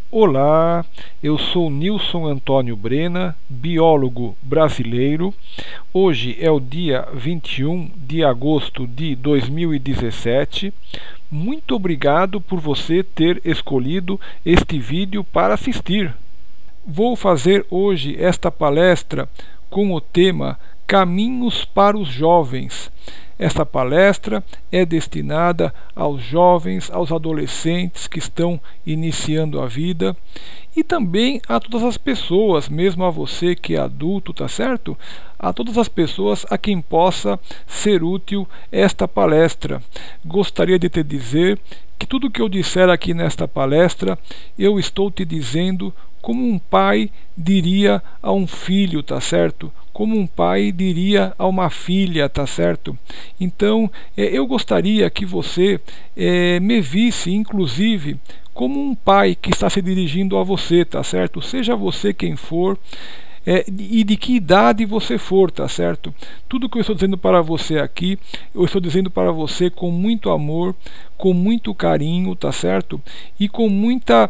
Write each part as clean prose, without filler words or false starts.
Olá, eu sou Nilson Antônio Brena, biólogo brasileiro. Hoje é o dia 21 de agosto de 2017. Muito obrigado por você ter escolhido este vídeo para assistir. Vou fazer hoje esta palestra com o tema Caminhos para os Jovens. Esta palestra é destinada aos jovens, aos adolescentes que estão iniciando a vida e também a todas as pessoas, mesmo a você que é adulto, tá certo? A todas as pessoas a quem possa ser útil esta palestra. Gostaria de te dizer que tudo que eu disser aqui nesta palestra, eu estou te dizendo como um pai diria a um filho, tá certo? Como um pai diria a uma filha, tá certo? Então, eu gostaria que você me visse, inclusive, como um pai que está se dirigindo a você, tá certo? Seja você quem for, e de que idade você for, tá certo? Tudo que eu estou dizendo para você aqui, eu estou dizendo para você com muito amor, com muito carinho, tá certo? E com muita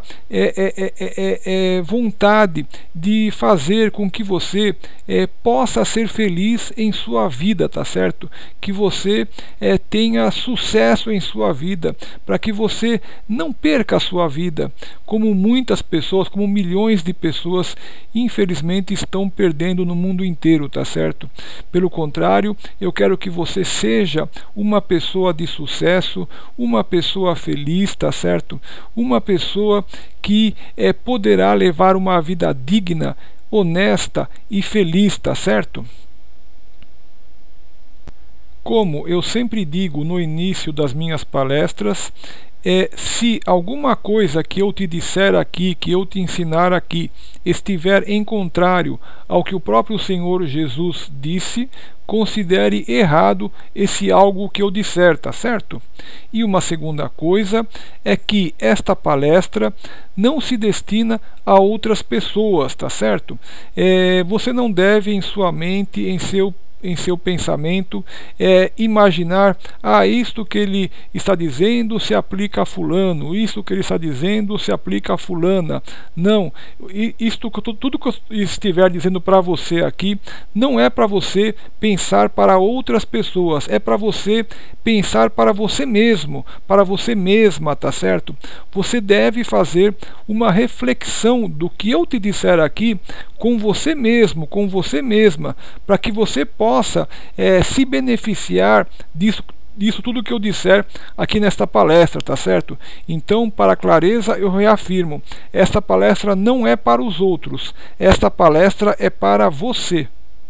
vontade de fazer com que você possa ser feliz em sua vida, tá certo? Que você tenha sucesso em sua vida, para que você não perca a sua vida, como muitas pessoas, como milhões de pessoas, infelizmente estão perdendo no mundo inteiro, tá certo? Pelo contrário, eu quero que você seja uma pessoa de sucesso, uma pessoa feliz, tá certo? Uma pessoa que poderá levar uma vida digna, honesta e feliz, tá certo? Como eu sempre digo no início das minhas palestras, se alguma coisa que eu te disser aqui, que eu te ensinar aqui, estiver em contrário ao que o próprio Senhor Jesus disse, considere errado esse algo que eu disser, tá certo? E uma segunda coisa é que esta palestra não se destina a outras pessoas, tá certo? Você não deve em sua mente, em seu pensamento, imaginar, isto que ele está dizendo se aplica a fulano, isto que ele está dizendo se aplica a fulana. Não, tudo que eu estiver dizendo para você aqui, não é para você pensar para outras pessoas, é para você pensar para você mesmo, para você mesma, tá certo? Você deve fazer uma reflexão do que eu te disser aqui com você mesmo, com você mesma, para que você possa se beneficiar disso tudo que eu disser aqui nesta palestra, tá certo? Então, para clareza, eu reafirmo, esta palestra não é para os outros, esta palestra é para você.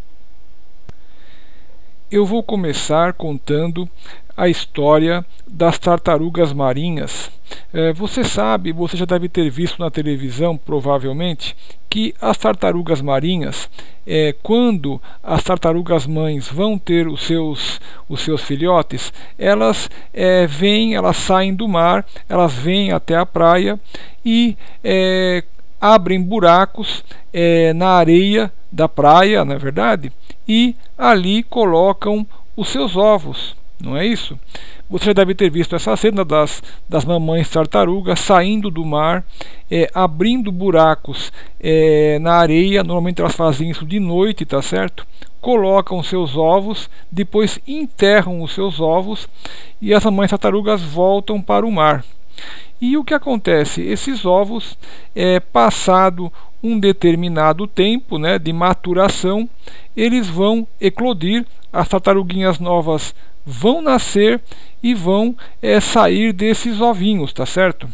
Eu vou começar contando a história das tartarugas marinhas. Você sabe, você já deve ter visto na televisão, provavelmente, que as tartarugas marinhas, quando as tartarugas mães vão ter os seus filhotes, elas elas saem do mar, elas vêm até a praia e abrem buracos na areia da praia, não é verdade? E ali colocam os seus ovos, não é isso? Você já deve ter visto essa cena das mamães tartarugas saindo do mar, abrindo buracos na areia. Normalmente elas fazem isso de noite, tá certo? Colocam seus ovos, depois enterram os seus ovos e as mamães tartarugas voltam para o mar. E o que acontece? Esses ovos, passado um determinado tempo, né, de maturação, eles vão eclodir, as tartaruguinhas novas vão nascer e vão sair desses ovinhos, tá certo?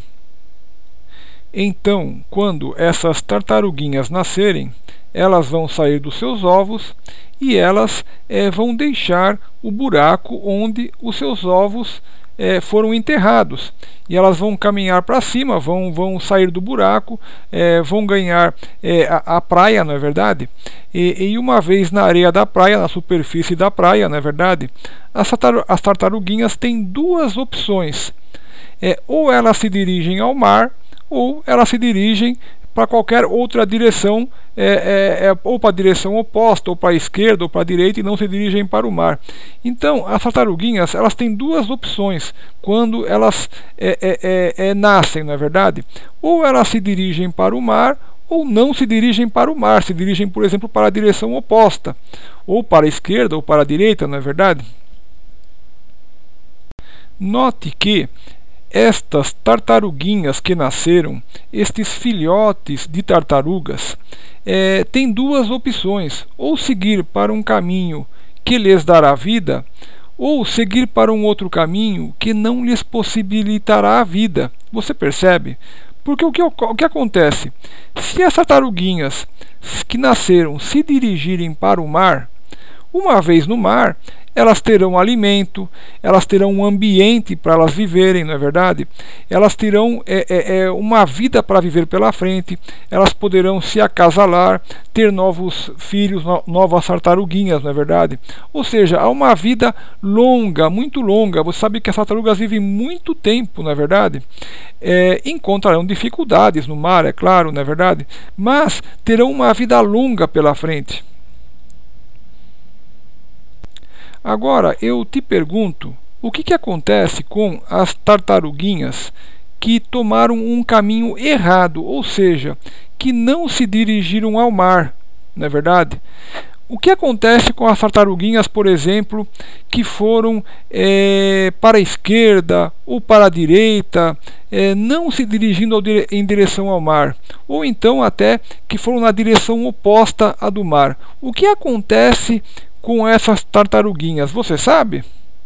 Então, quando essas tartaruguinhas nascerem, elas vão sair dos seus ovos e elas vão deixar o buraco onde os seus ovos foram enterrados, e elas vão caminhar para cima, vão sair do buraco, vão ganhar a praia, não é verdade? E uma vez na areia da praia, na superfície da praia, não é verdade? As tartaruguinhas têm duas opções: ou elas se dirigem ao mar, ou elas se dirigem para qualquer outra direção, ou para a direção oposta, ou para a esquerda, ou para a direita, e não se dirigem para o mar. Então, as tartaruguinhas, elas têm duas opções quando elas nascem, não é verdade? Ou elas se dirigem para o mar, ou não se dirigem para o mar, se dirigem, por exemplo, para a direção oposta, ou para a esquerda, ou para a direita, não é verdade? Note que estas tartaruguinhas que nasceram, estes filhotes de tartarugas, têm duas opções: ou seguir para um caminho que lhes dará vida, ou seguir para um outro caminho que não lhes possibilitará a vida. Você percebe? Porque o que acontece? Se as tartaruguinhas que nasceram se dirigirem para o mar, uma vez no mar, elas terão alimento, elas terão um ambiente para elas viverem, não é verdade? Elas terão uma vida para viver pela frente, elas poderão se acasalar, ter novos filhos, novas tartaruguinhas, não é verdade? Ou seja, há uma vida longa, muito longa. Você sabe que as tartarugas vivem muito tempo, não é verdade? Encontrarão dificuldades no mar, é claro, não é verdade? Mas terão uma vida longa pela frente. Agora, eu te pergunto, o que acontece com as tartaruguinhas que tomaram um caminho errado, ou seja, que não se dirigiram ao mar, não é verdade? O que acontece com as tartaruguinhas, por exemplo, que foram para a esquerda ou para a direita, não se dirigindo em direção ao mar, ou então até que foram na direção oposta à do mar? O que acontece com essas tartaruguinhas, você sabe?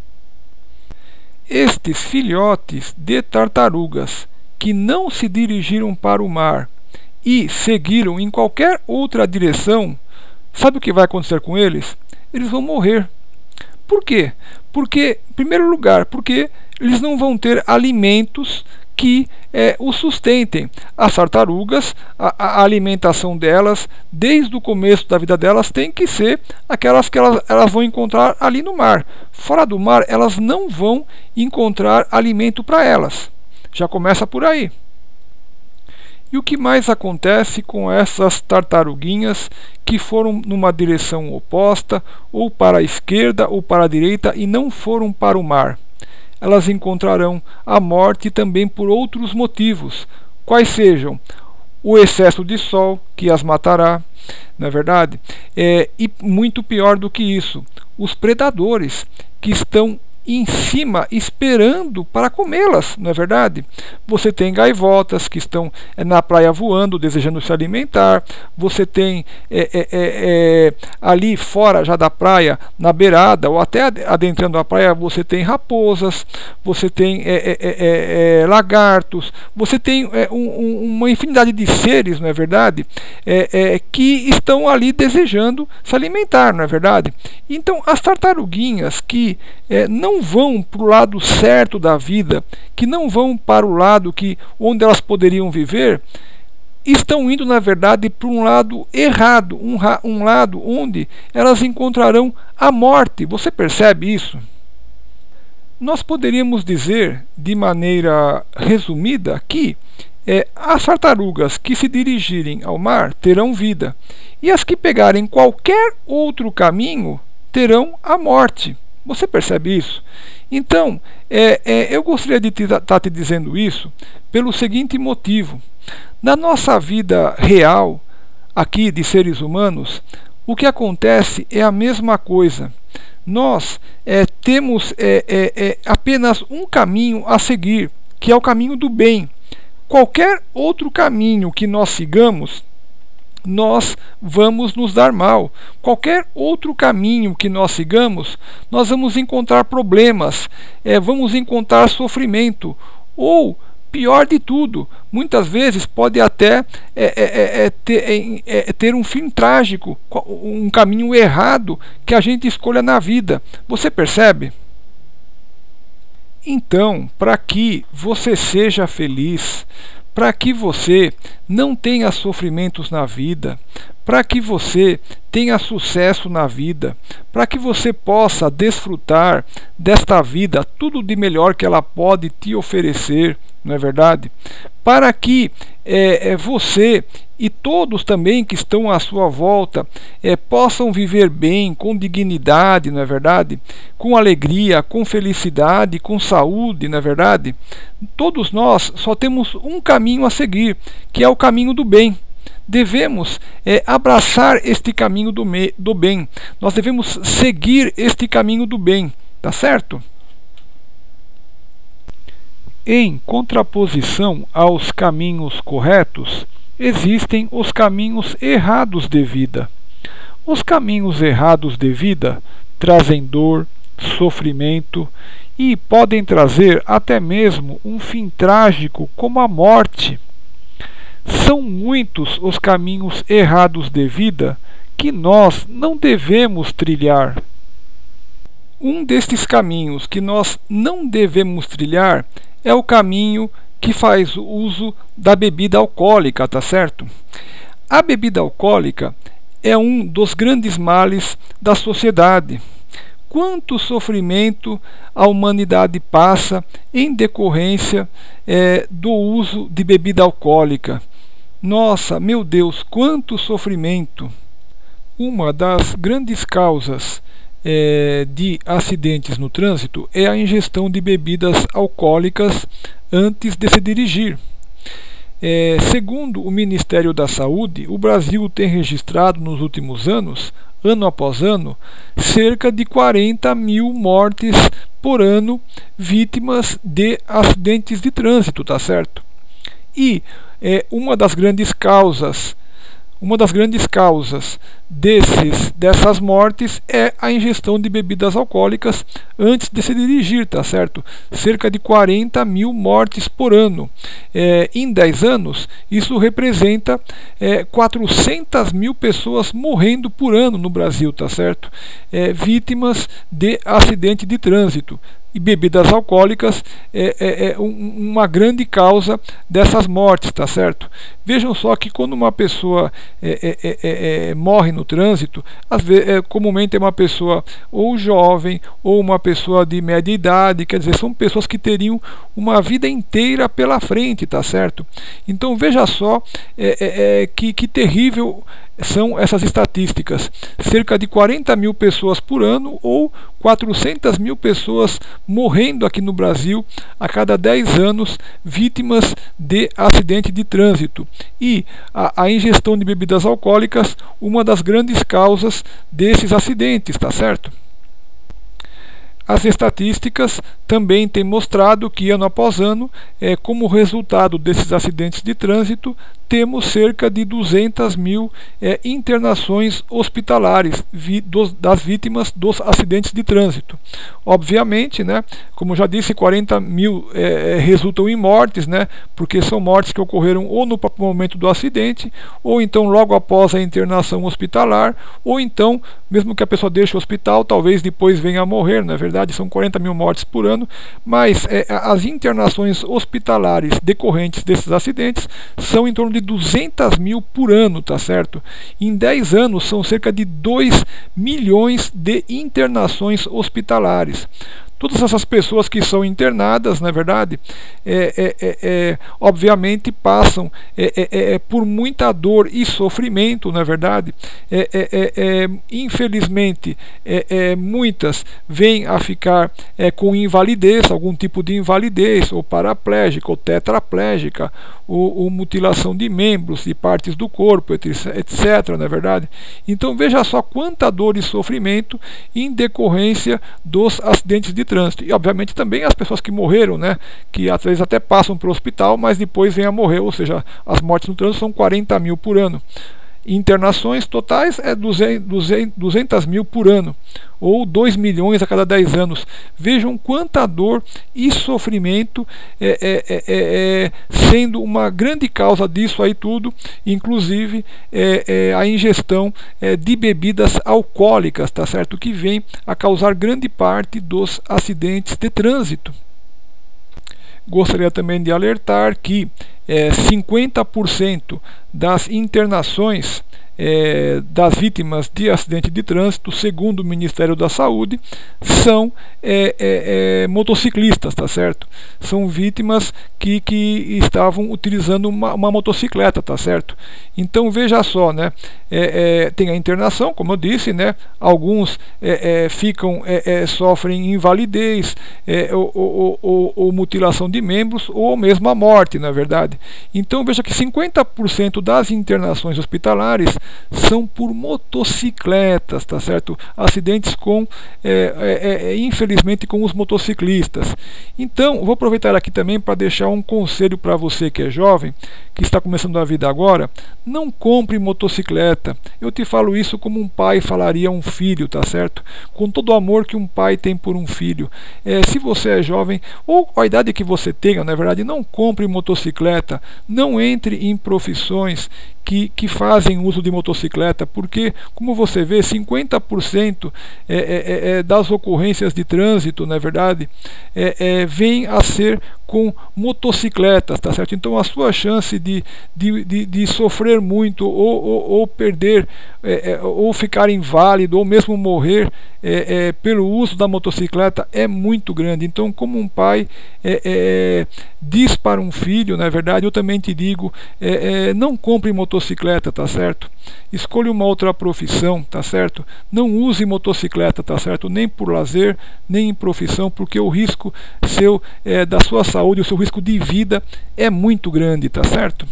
Estes filhotes de tartarugas que não se dirigiram para o mar e seguiram em qualquer outra direção, sabe o que vai acontecer com eles? Eles vão morrer. Por quê? Porque, em primeiro lugar, porque eles não vão ter alimentos que os sustentem. As tartarugas, a alimentação delas, desde o começo da vida delas, tem que ser aquelas que elas vão encontrar ali no mar. Fora do mar, elas não vão encontrar alimento para elas. Já começa por aí. E o que mais acontece com essas tartaruguinhas que foram numa direção oposta, ou para a esquerda ou para a direita, e não foram para o mar? Elas encontrarão a morte também por outros motivos, quais sejam o excesso de sol, que as matará, não é verdade? E muito pior do que isso, os predadores que estão em cima esperando para comê-las, não é verdade? Você tem gaivotas que estão na praia voando, desejando se alimentar. Você tem ali fora já da praia, na beirada ou até adentrando a praia, você tem raposas, você tem lagartos, você tem uma infinidade de seres, não é verdade? Que estão ali desejando se alimentar, não é verdade? Então as tartaruguinhas que não vão para o lado certo da vida, que não vão para o lado onde elas poderiam viver, estão indo, na verdade, para um lado errado, um lado onde elas encontrarão a morte. Você percebe isso? Nós poderíamos dizer, de maneira resumida, que as tartarugas que se dirigirem ao mar terão vida, e as que pegarem qualquer outro caminho terão a morte. Você percebe isso? Então, eu gostaria de estar te dizendo isso pelo seguinte motivo. Na nossa vida real, aqui de seres humanos, o que acontece é a mesma coisa. Nós temos apenas um caminho a seguir, que é o caminho do bem. Qualquer outro caminho que nós sigamos, nós vamos nos dar mal. Qualquer outro caminho que nós sigamos, nós vamos encontrar problemas, vamos encontrar sofrimento, ou pior de tudo, muitas vezes pode até ter um fim trágico, um caminho errado que a gente escolha na vida. Você percebe? Então, para que você seja feliz, para que você não tenha sofrimentos na vida, para que você tenha sucesso na vida, para que você possa desfrutar desta vida, tudo de melhor que ela pode te oferecer, não é verdade? Para que você e todos também que estão à sua volta possam viver bem, com dignidade, não é verdade? Com alegria, com felicidade, com saúde, não é verdade? Todos nós só temos um caminho a seguir, que é o caminho do bem. Devemos abraçar este caminho do bem. Nós devemos seguir este caminho do bem, tá certo? Em contraposição aos caminhos corretos, existem os caminhos errados de vida. Os caminhos errados de vida trazem dor, sofrimento e podem trazer até mesmo um fim trágico como a morte. São muitos os caminhos errados de vida que nós não devemos trilhar. Um destes caminhos que nós não devemos trilhar é o caminho que faz uso da bebida alcoólica, tá certo? A bebida alcoólica é um dos grandes males da sociedade. Quanto sofrimento a humanidade passa em decorrência do uso de bebida alcoólica. Nossa, meu Deus, quanto sofrimento! Uma das grandes causas de acidentes no trânsito é a ingestão de bebidas alcoólicas antes de se dirigir. Segundo o Ministério da Saúde, o Brasil tem registrado nos últimos anos, ano após ano, cerca de 40 mil mortes por ano vítimas de acidentes de trânsito, tá certo? E uma das grandes causas dessas mortes é a ingestão de bebidas alcoólicas antes de se dirigir, tá certo? Cerca de 40 mil mortes por ano. Em 10 anos, isso representa 400 mil pessoas morrendo por ano no Brasil, tá certo? Vítimas de acidente de trânsito. E bebidas alcoólicas uma grande causa dessas mortes, tá certo? Vejam só que quando uma pessoa morre no trânsito, às vezes, comumente é uma pessoa ou jovem ou uma pessoa de média idade, quer dizer, são pessoas que teriam uma vida inteira pela frente, tá certo? Então veja só que terrível são essas estatísticas. Cerca de 40 mil pessoas por ano ou 400 mil pessoas morrendo aqui no Brasil a cada 10 anos vítimas de acidente de trânsito. E a ingestão de bebidas alcoólicas, uma das grandes causas desses acidentes, tá certo? As estatísticas também têm mostrado que ano após ano, como resultado desses acidentes de trânsito, temos cerca de 200 mil internações hospitalares das vítimas dos acidentes de trânsito. Obviamente, né, como já disse, 40 mil resultam em mortes, né, porque são mortes que ocorreram ou no próprio momento do acidente, ou então logo após a internação hospitalar, ou então, mesmo que a pessoa deixe o hospital, talvez depois venha a morrer, não é verdade? São 40 mil mortes por ano, mas as internações hospitalares decorrentes desses acidentes são em torno de 200 mil por ano, tá certo? Em 10 anos são cerca de 2 milhões de internações hospitalares. Todas essas pessoas que são internadas, na verdade, obviamente passam por muita dor e sofrimento, na verdade. Infelizmente, muitas vêm a ficar com invalidez, algum tipo de invalidez, ou paraplégica, ou tetraplégica, ou mutilação de membros e partes do corpo, etc., na é verdade. Então veja só quanta dor e sofrimento em decorrência dos acidentes de trânsito. E obviamente também as pessoas que morreram, né, que às vezes até passam para o hospital, mas depois vêm a morrer, ou seja, as mortes no trânsito são 40 mil por ano. Internações totais 200 mil por ano, ou 2 milhões a cada 10 anos. Vejam quanta dor e sofrimento sendo uma grande causa disso aí tudo, inclusive a ingestão de bebidas alcoólicas, tá certo? Que vem a causar grande parte dos acidentes de trânsito. Gostaria também de alertar que 50% das internações das vítimas de acidente de trânsito, segundo o Ministério da Saúde, são motociclistas, tá certo? São vítimas que estavam utilizando uma motocicleta, tá certo? Então veja só, né? Tem a internação, como eu disse, né? Alguns sofrem invalidez, ou mutilação de membros, ou mesmo a morte, na verdade. Então veja que 50% das internações hospitalares são por motocicletas, tá certo? Acidentes com, infelizmente, com os motociclistas. Então, vou aproveitar aqui também para deixar um conselho para você que é jovem, que está começando a vida agora: não compre motocicleta. Eu te falo isso como um pai falaria a um filho, tá certo? Com todo o amor que um pai tem por um filho. Se você é jovem, ou a idade que você tenha, na verdade, não compre motocicleta, não entre em profissões que fazem uso de motocicleta, porque, como você vê, 50% das ocorrências de trânsito, na verdade, vem a ser com motocicletas, tá certo? Então a sua chance de sofrer muito, ou perder, ou ficar inválido, ou mesmo morrer pelo uso da motocicleta é muito grande. Então, como um pai diz para um filho, na verdade, eu também te digo, não compre motocicleta, tá certo? Escolha uma outra profissão, tá certo? Não use motocicleta, tá certo? Nem por lazer, nem em profissão, porque o risco seu, da sua saúde, o seu risco de vida é muito grande, tá certo?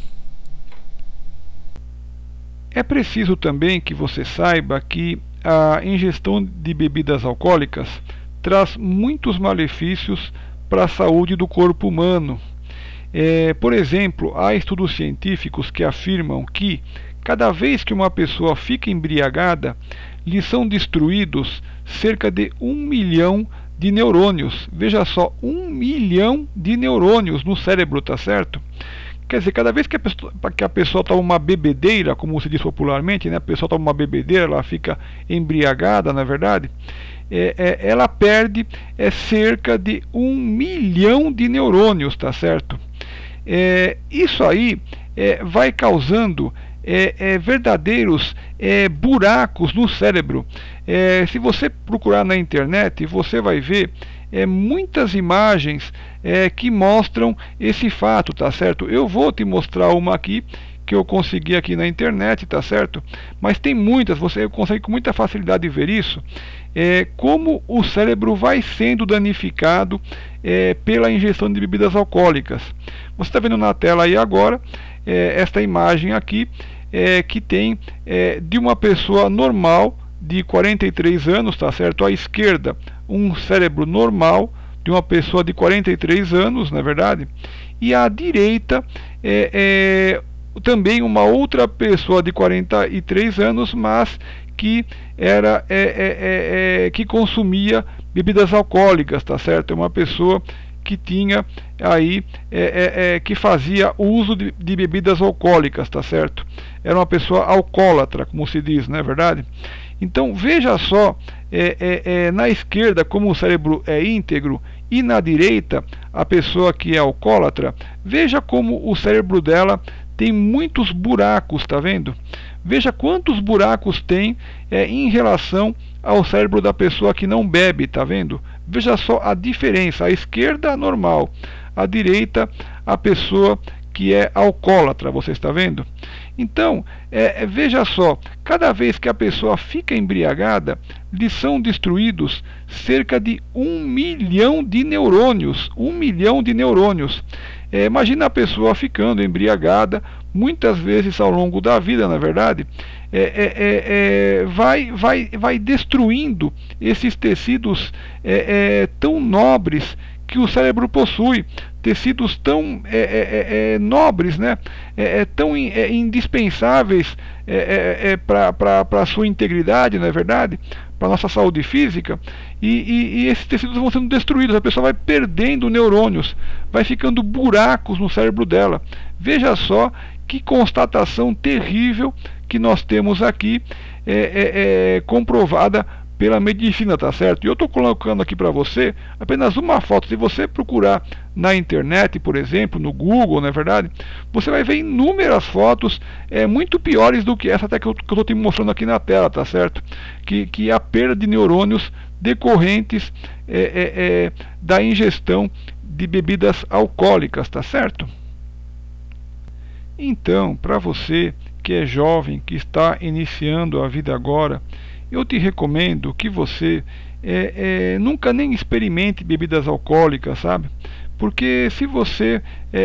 É preciso também que você saiba que a ingestão de bebidas alcoólicas traz muitos malefícios para a saúde do corpo humano. Por exemplo, há estudos científicos que afirmam que cada vez que uma pessoa fica embriagada, lhe são destruídos cerca de 1 milhão de neurônios. Veja só, 1 milhão de neurônios no cérebro, tá certo? Quer dizer, cada vez que a pessoa toma uma bebedeira, como se diz popularmente, né? A pessoa toma uma bebedeira, ela fica embriagada, na verdade, ela perde cerca de 1 milhão de neurônios, tá certo? Isso aí vai causando verdadeiros buracos no cérebro. Se você procurar na internet, você vai ver muitas imagens que mostram esse fato, tá certo? Eu vou te mostrar uma aqui que eu consegui aqui na internet, tá certo? Mas tem muitas, você consegue com muita facilidade ver isso, como o cérebro vai sendo danificado pela ingestão de bebidas alcoólicas. Você está vendo na tela aí agora esta imagem aqui, que tem de uma pessoa normal de 43 anos, tá certo? À esquerda, um cérebro normal de uma pessoa de 43 anos, na verdade, e à direita também uma outra pessoa de 43 anos, mas que que consumia bebidas alcoólicas, tá certo? É uma pessoa que tinha aí que fazia uso de bebidas alcoólicas, tá certo? Era uma pessoa alcoólatra, como se diz, não é verdade? Então veja só, na esquerda como o cérebro é íntegro, e na direita a pessoa que é alcoólatra. Veja como o cérebro dela tem muitos buracos, tá vendo? Veja quantos buracos tem em relação ao cérebro da pessoa que não bebe, tá vendo? Veja só a diferença: a esquerda normal, a direita a pessoa que é alcoólatra, você está vendo? Então, veja só, cada vez que a pessoa fica embriagada, lhe são destruídos cerca de 1 milhão de neurônios. 1 milhão de neurônios. Imagina a pessoa ficando embriagada, muitas vezes ao longo da vida, na verdade, vai destruindo esses tecidos tão nobres que o cérebro possui, tecidos tão nobres, né? Tão indispensáveis para a sua integridade, não é verdade? Para a nossa saúde física, e esses tecidos vão sendo destruídos, a pessoa vai perdendo neurônios, vai ficando buracos no cérebro dela. Veja só que constatação terrível que nós temos aqui, comprovada pela medicina, tá certo? E eu estou colocando aqui para você apenas uma foto. Se você procurar na internet, por exemplo, no Google, não é verdade? Você vai ver inúmeras fotos muito piores do que essa até que eu estou te mostrando aqui na tela, tá certo? Que a perda de neurônios decorrentes da ingestão de bebidas alcoólicas, tá certo? Então, para você que é jovem, que está iniciando a vida agora, eu te recomendo que você nunca nem experimente bebidas alcoólicas, sabe? Porque se você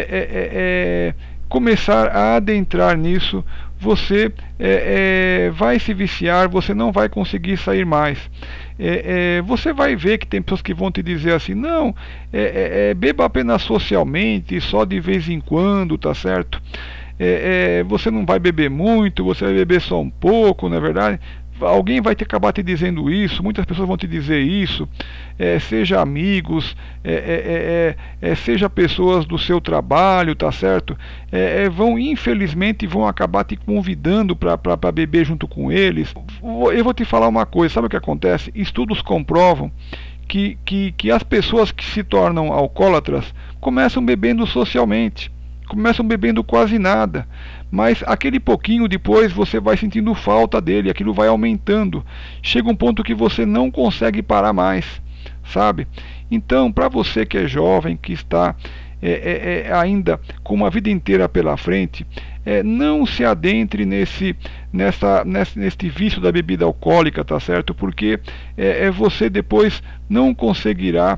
começar a adentrar nisso, você vai se viciar, você não vai conseguir sair mais. Você vai ver que tem pessoas que vão te dizer assim, não, beba apenas socialmente, só de vez em quando, tá certo? Você não vai beber muito, você vai beber só um pouco, não é verdade? Alguém vai acabar te dizendo isso, muitas pessoas vão te dizer isso, seja amigos, seja pessoas do seu trabalho, tá certo? Infelizmente vão acabar te convidando para beber junto com eles. Eu vou te falar uma coisa, sabe o que acontece? Estudos comprovam que as pessoas que se tornam alcoólatras começam bebendo socialmente, começam bebendo quase nada, mas aquele pouquinho depois você vai sentindo falta dele, aquilo vai aumentando, chega um ponto que você não consegue parar mais, sabe? Então, para você que é jovem, que está ainda com uma vida inteira pela frente, não se adentre neste vício da bebida alcoólica, tá certo? Porque você depois não conseguirá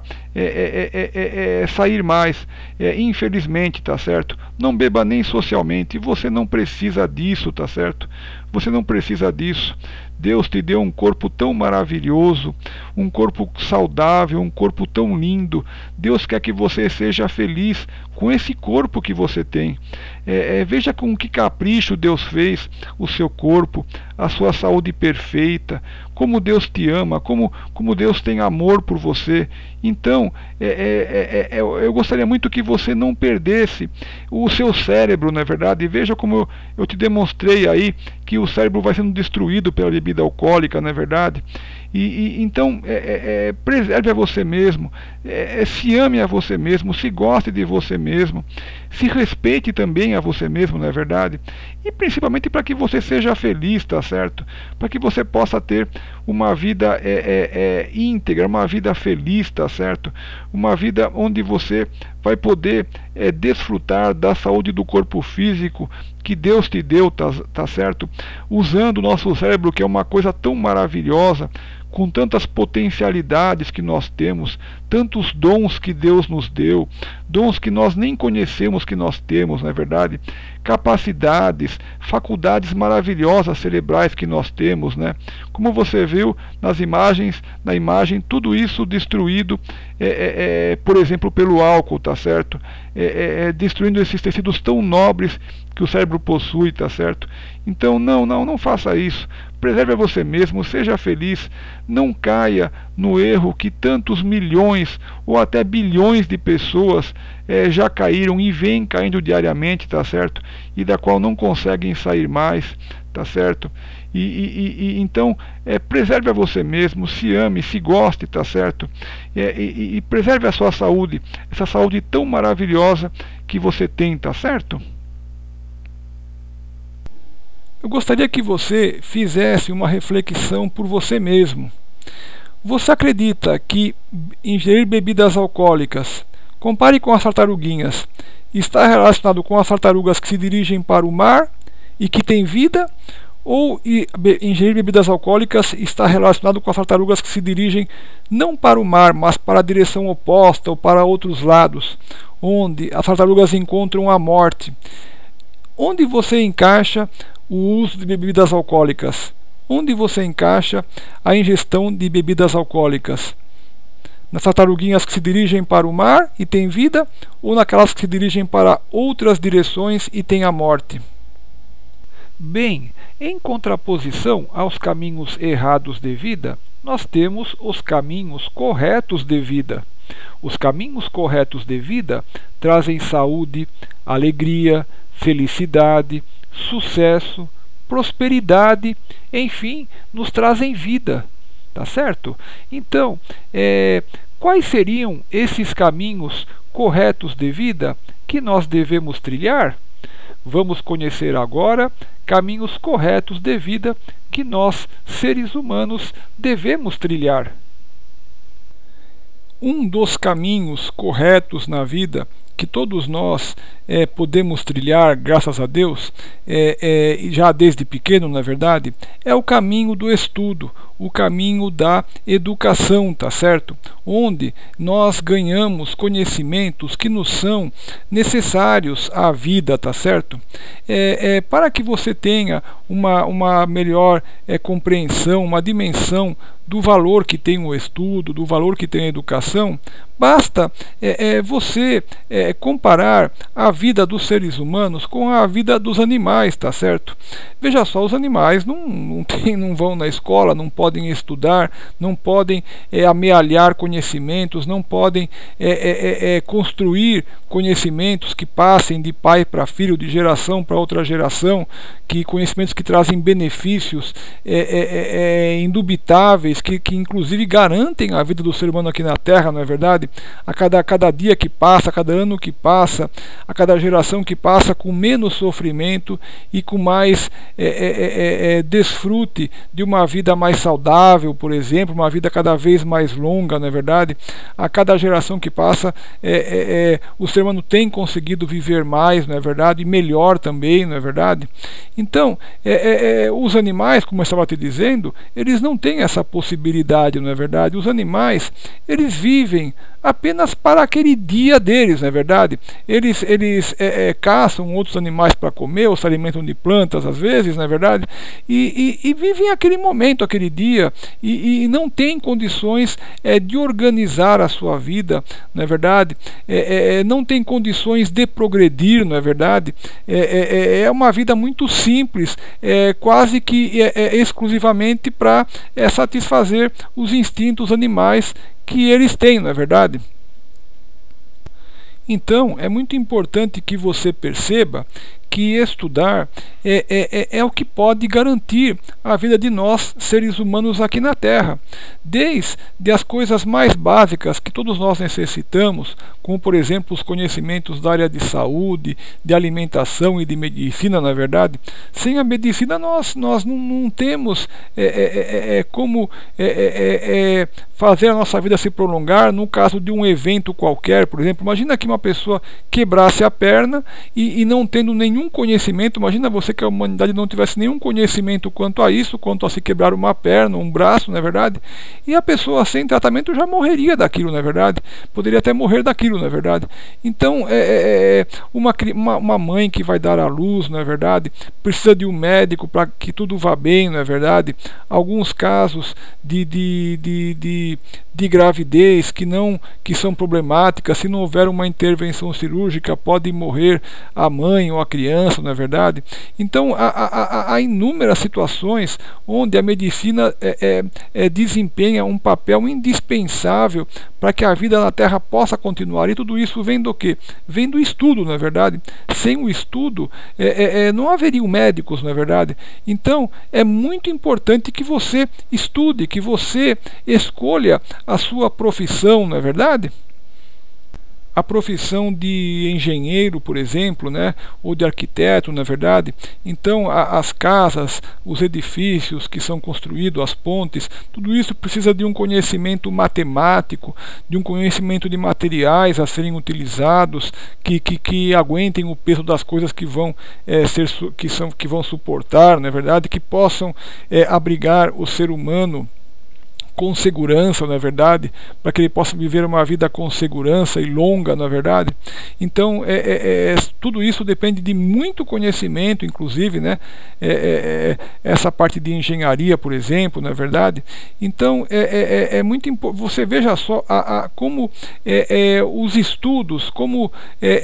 sair mais, infelizmente, tá certo? Não beba nem socialmente, você não precisa disso, tá certo? Você não precisa disso. Deus te deu um corpo tão maravilhoso, um corpo saudável, um corpo tão lindo. Deus quer que você seja feliz com esse corpo que você tem. Veja com que capricho Deus fez o seu corpo, a sua saúde perfeita, como Deus te ama, como Deus tem amor por você. Então, eu gostaria muito que você não perdesse o seu cérebro, não é verdade? E veja como eu te demonstrei aí que o cérebro vai sendo destruído pela bebida alcoólica, não é verdade? Então, preserve a você mesmo, se ame a você mesmo, se goste de você mesmo, se respeite também a você mesmo, não é verdade? E principalmente para que você seja feliz, tá certo? Para que você possa ter uma vida íntegra, uma vida feliz, tá certo? Uma vida onde você vai poder desfrutar da saúde do corpo físico que Deus te deu, tá certo? Usando o nosso cérebro, que é uma coisa tão maravilhosa, com tantas potencialidades que nós temos, tantos dons que Deus nos deu, dons que nós nem conhecemos que nós temos, não é verdade? Capacidades, faculdades maravilhosas cerebrais que nós temos, né? Como você viu nas imagens, na imagem, tudo isso destruído, por exemplo, pelo álcool, tá certo? Destruindo esses tecidos tão nobres que o cérebro possui, tá certo? Então não faça isso. Preserve a você mesmo, seja feliz, não caia no erro que tantos milhões ou até bilhões de pessoas já caíram e vêm caindo diariamente, tá certo? E da qual não conseguem sair mais, tá certo? Então, preserve a você mesmo, se ame, se goste, tá certo? E preserve a sua saúde, essa saúde tão maravilhosa que você tem, tá certo? Eu gostaria que você fizesse uma reflexão por você mesmo. Você acredita que ingerir bebidas alcoólicas, compare com as tartaruguinhas, está relacionado com as tartarugas que se dirigem para o mar e que têm vida? Ou ingerir bebidas alcoólicas está relacionado com as tartarugas que se dirigem não para o mar, mas para a direção oposta ou para outros lados, onde as tartarugas encontram a morte? Onde você encaixa o uso de bebidas alcoólicas? Onde você encaixa a ingestão de bebidas alcoólicas? Nas tartaruguinhas que se dirigem para o mar e têm vida, ou naquelas que se dirigem para outras direções e têm a morte? Bem, em contraposição aos caminhos errados de vida, nós temos os caminhos corretos de vida. Os caminhos corretos de vida trazem saúde, alegria, felicidade, sucesso, prosperidade, enfim, nos trazem vida. tá certo? Então, quais seriam esses caminhos corretos de vida que nós devemos trilhar? Vamos conhecer agora caminhos corretos de vida que nós, seres humanos, devemos trilhar. Um dos caminhos corretos na vida que todos nós podemos trilhar, graças a Deus, já desde pequeno, na verdade, é o caminho do estudo, o caminho da educação, tá certo? Onde nós ganhamos conhecimentos que nos são necessários à vida, tá certo? Para que você tenha uma melhor compreensão, uma dimensão do valor que tem o estudo, do valor que tem a educação, basta você comparar a vida dos seres humanos com a vida dos animais, tá certo? Veja só, os animais não vão na escola, não podem estudar, não podem amealhar conhecimentos, não podem construir conhecimentos que passem de pai para filho, de geração para outra geração, conhecimentos que trazem benefícios indubitáveis, que inclusive garantem a vida do ser humano aqui na Terra, não é verdade? A cada dia que passa, a cada ano que passa, a cada geração que passa, com menos sofrimento e com mais desfrute de uma vida mais saudável, por exemplo, uma vida cada vez mais longa, não é verdade? A cada geração que passa, o ser humano tem conseguido viver mais, não é verdade? E melhor também, não é verdade? Então, os animais, como eu estava te dizendo, eles não têm essa possibilidade, não é verdade? Os animais, eles vivem apenas para aquele dia deles, não é verdade? Eles caçam outros animais para comer, ou se alimentam de plantas às vezes, não é verdade? E vivem aquele momento, aquele dia, e não têm condições de organizar a sua vida, não é verdade? Não tem condições de progredir, não é verdade? É uma vida muito simples, quase que exclusivamente para satisfazer os instintos animais que eles têm, não é verdade? Então, é muito importante que você perceba que estudar é o que pode garantir a vida de nós, seres humanos, aqui na Terra. Desde as coisas mais básicas que todos nós necessitamos, como, por exemplo, os conhecimentos da área de saúde, de alimentação e de medicina, na verdade. Sem a medicina, nós não temos como fazer a nossa vida se prolongar no caso de um evento qualquer. Por exemplo, imagina que uma pessoa quebrasse a perna e não tendo nenhum conhecimento, imagina você que a humanidade não tivesse nenhum conhecimento quanto a isso, quanto a se quebrar uma perna, um braço, não é verdade? E a pessoa sem tratamento já morreria daquilo, não é verdade? Poderia até morrer daquilo, não é verdade? Então, uma mãe que vai dar à luz, não é verdade? Precisa de um médico para que tudo vá bem, não é verdade? Alguns casos de gravidez que são problemáticas, se não houver uma intervenção cirúrgica, pode morrer a mãe ou a criança, não é verdade? Então, há inúmeras situações onde a medicina desempenha um papel indispensável para que a vida na Terra possa continuar. E tudo isso vem do quê? Vem do estudo, não é verdade? Sem o estudo, não haveriam médicos, não é verdade? Então, é muito importante que você estude, que você escolha a sua profissão, não é verdade? A profissão de engenheiro, por exemplo, né, ou de arquiteto, na verdade. Então, as casas, os edifícios que são construídos, as pontes, tudo isso precisa de um conhecimento matemático, de um conhecimento de materiais a serem utilizados, que aguentem o peso das coisas que vão que vão suportar, na verdade, que possam abrigar o ser humano com segurança, não é verdade? Para que ele possa viver uma vida com segurança e longa, não é verdade? Então, tudo isso depende de muito conhecimento, inclusive, né? Essa parte de engenharia, por exemplo, não é verdade? Então, muito importante. Você veja só como os estudos, como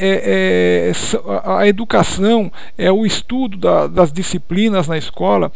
a educação, o estudo das disciplinas na escola,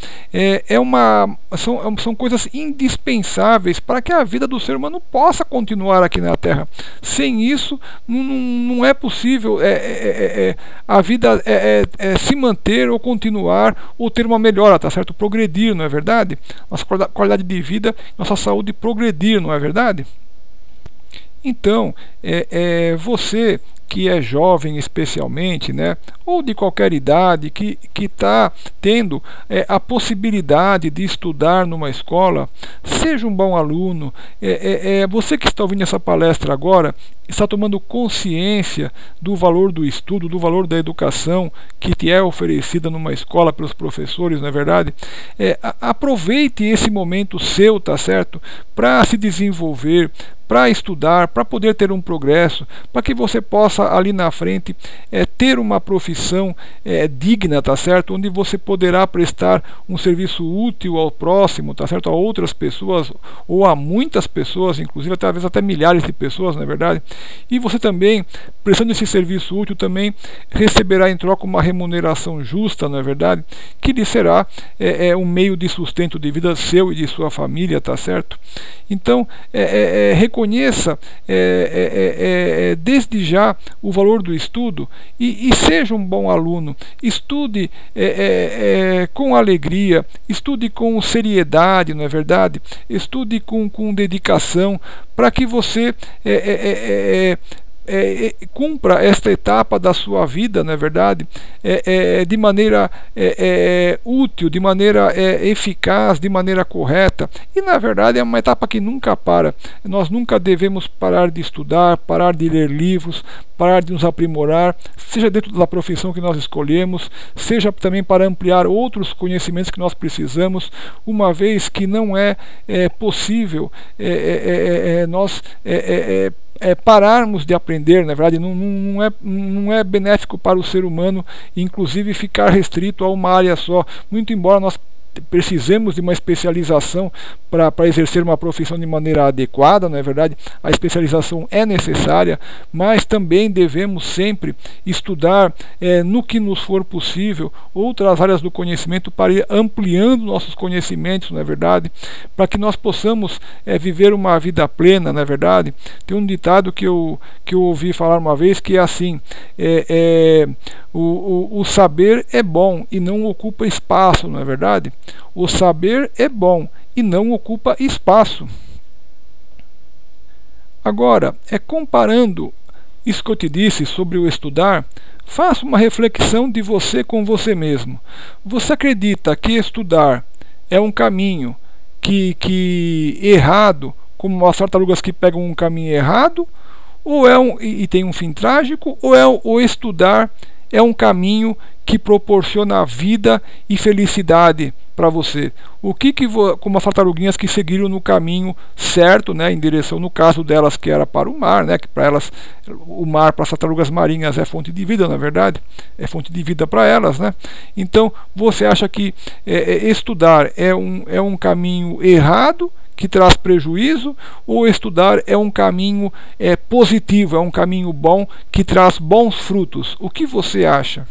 são coisas indispensáveis para que a vida do ser humano possa continuar aqui na Terra. Sem isso, não é possível a vida é se manter ou continuar ou ter uma melhora, tá certo? Progredir, não é verdade? Nossa qualidade de vida, nossa saúde progredir, não é verdade? Então, você que é jovem especialmente, né, ou de qualquer idade, que está tendo a possibilidade de estudar numa escola, seja um bom aluno. Você que está ouvindo essa palestra agora, está tomando consciência do valor do estudo, do valor da educação que te é oferecida numa escola pelos professores, não é verdade? Aproveite esse momento seu, tá certo? Para se desenvolver, para estudar, para poder ter um progresso, para que você possa ali na frente ter uma profissão digna, tá certo? Onde você poderá prestar um serviço útil ao próximo, tá certo? A outras pessoas ou a muitas pessoas, inclusive talvez até milhares de pessoas, não é verdade? E você também, prestando esse serviço útil, também receberá em troca uma remuneração justa, não é verdade? Que lhe será um meio de sustento de vida seu e de sua família, tá certo? Então, reconheça desde já o valor do estudo e seja um bom aluno. Estude com alegria, estude com seriedade, não é verdade? Estude com dedicação, para que você cumpra esta etapa da sua vida, não é verdade? De maneira útil, de maneira eficaz, de maneira correta. E na verdade é uma etapa que nunca para. Nós nunca devemos parar de estudar, parar de ler livros, parar de nos aprimorar, seja dentro da profissão que nós escolhemos, seja também para ampliar outros conhecimentos que nós precisamos, uma vez que não é possível nós pararmos de aprender, na verdade, não é benéfico para o ser humano, inclusive ficar restrito a uma área só, muito embora nós precisemos de uma especialização para exercer uma profissão de maneira adequada, não é verdade? A especialização é necessária, mas também devemos sempre estudar no que nos for possível outras áreas do conhecimento para ir ampliando nossos conhecimentos, não é verdade? Para que nós possamos viver uma vida plena, não é verdade? Tem um ditado que eu ouvi falar uma vez que é assim: o saber é bom e não ocupa espaço, não é verdade? O saber é bom e não ocupa espaço. Agora, comparando isso que eu te disse sobre o estudar, faça uma reflexão de você com você mesmo. Você acredita que estudar é um caminho que errado, como as tartarugas que pegam um caminho errado, ou e tem um fim trágico, ou estudar é um caminho que proporciona vida e felicidade para você? O como as tartaruguinhas que seguiram no caminho certo, né, em direção, no caso delas, que era para o mar, né, que para elas o mar, para as tartarugas marinhas, é fonte de vida, na verdade, é fonte de vida para elas, né? Então, você acha que estudar é um caminho errado, que traz prejuízo, ou estudar é um caminho positivo, é um caminho bom, que traz bons frutos? O que você acha?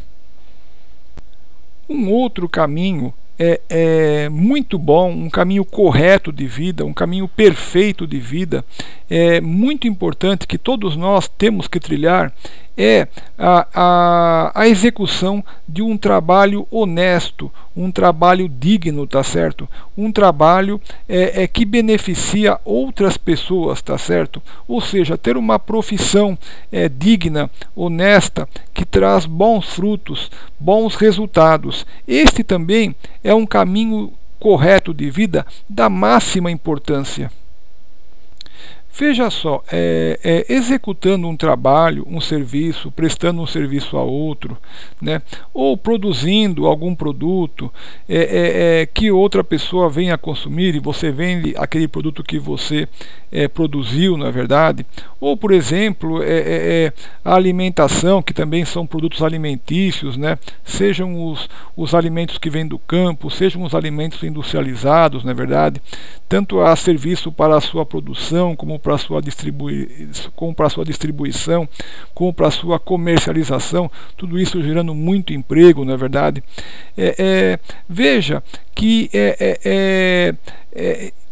Um outro caminho muito bom, um caminho correto de vida, um caminho perfeito de vida, muito importante, que todos nós temos que trilhar, é a execução de um trabalho honesto, um trabalho digno, tá certo? Um trabalho que beneficia outras pessoas, tá certo? Ou seja, ter uma profissão digna, honesta, que traz bons frutos, bons resultados. Este também é um caminho correto de vida da máxima importância. Veja só, executando um trabalho, um serviço, prestando um serviço a outro, né, ou produzindo algum produto que outra pessoa venha a consumir e você vende aquele produto que você produziu, na verdade, ou, por exemplo, a alimentação, que também são produtos alimentícios, né, sejam os alimentos que vêm do campo, sejam os alimentos industrializados, na verdade, tanto a serviço para a sua produção, como para a sua distribuição, como para a sua comercialização, tudo isso gerando muito emprego, não é verdade? Veja que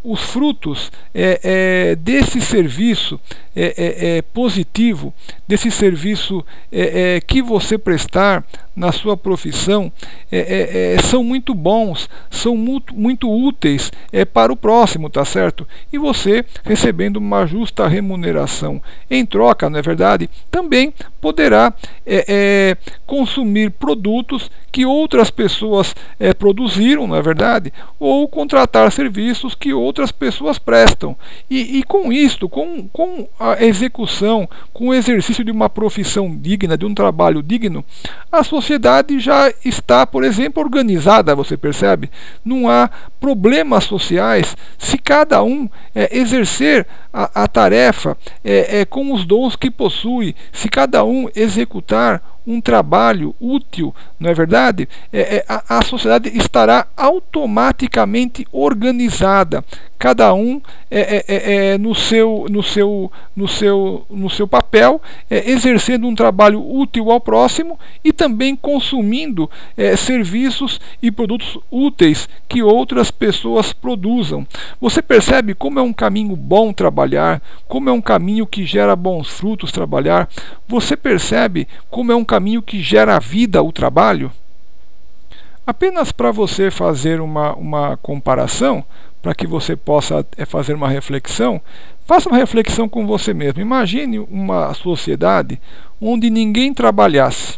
os frutos desse serviço positivo, desse serviço que você prestar na sua profissão, são muito bons, são muito úteis para o próximo, tá certo? E você, recebendo uma justa remuneração em troca, não é verdade? Também poderá consumir produtos que outras pessoas produziram, não é verdade? Ou contratar serviços que outras pessoas prestam. E com isto, com a execução, com o exercício de uma profissão digna, de um trabalho digno, a sociedade já está, por exemplo, organizada, você percebe? Não há problemas sociais se cada um exercer a tarefa com os dons que possui, se cada um executar um trabalho útil, não é verdade? A sociedade estará automaticamente organizada, cada um no seu papel, exercendo um trabalho útil ao próximo e também consumindo serviços e produtos úteis que outras pessoas produzam. Você percebe como é um caminho bom trabalhar, como é um caminho que gera bons frutos trabalhar? Você percebe como é um caminho que gera vida o trabalho? Apenas para você fazer uma comparação, para que você possa fazer uma reflexão, faça uma reflexão com você mesmo. Imagine uma sociedade onde ninguém trabalhasse,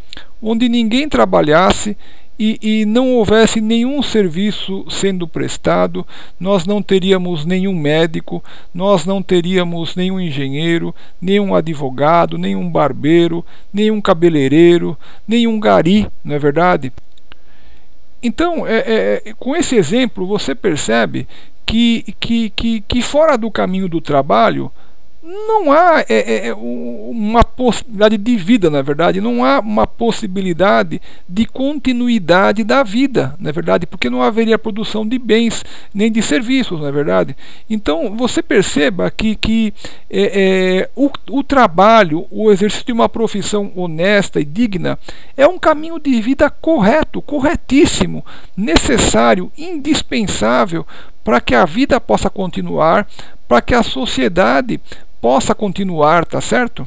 e não houvesse nenhum serviço sendo prestado. Nós não teríamos nenhum médico, nós não teríamos nenhum engenheiro, nenhum advogado, nenhum barbeiro, nenhum cabeleireiro, nenhum gari, não é verdade? Então, com esse exemplo, você percebe que fora do caminho do trabalho, não há uma possibilidade de vida, na verdade, não há uma possibilidade de continuidade da vida, na verdade, porque não haveria produção de bens nem de serviços, na verdade. Então você perceba que o trabalho, o exercício de uma profissão honesta e digna é um caminho de vida correto, corretíssimo, necessário, indispensável para que a vida possa continuar, para que a sociedade possa continuar, tá certo?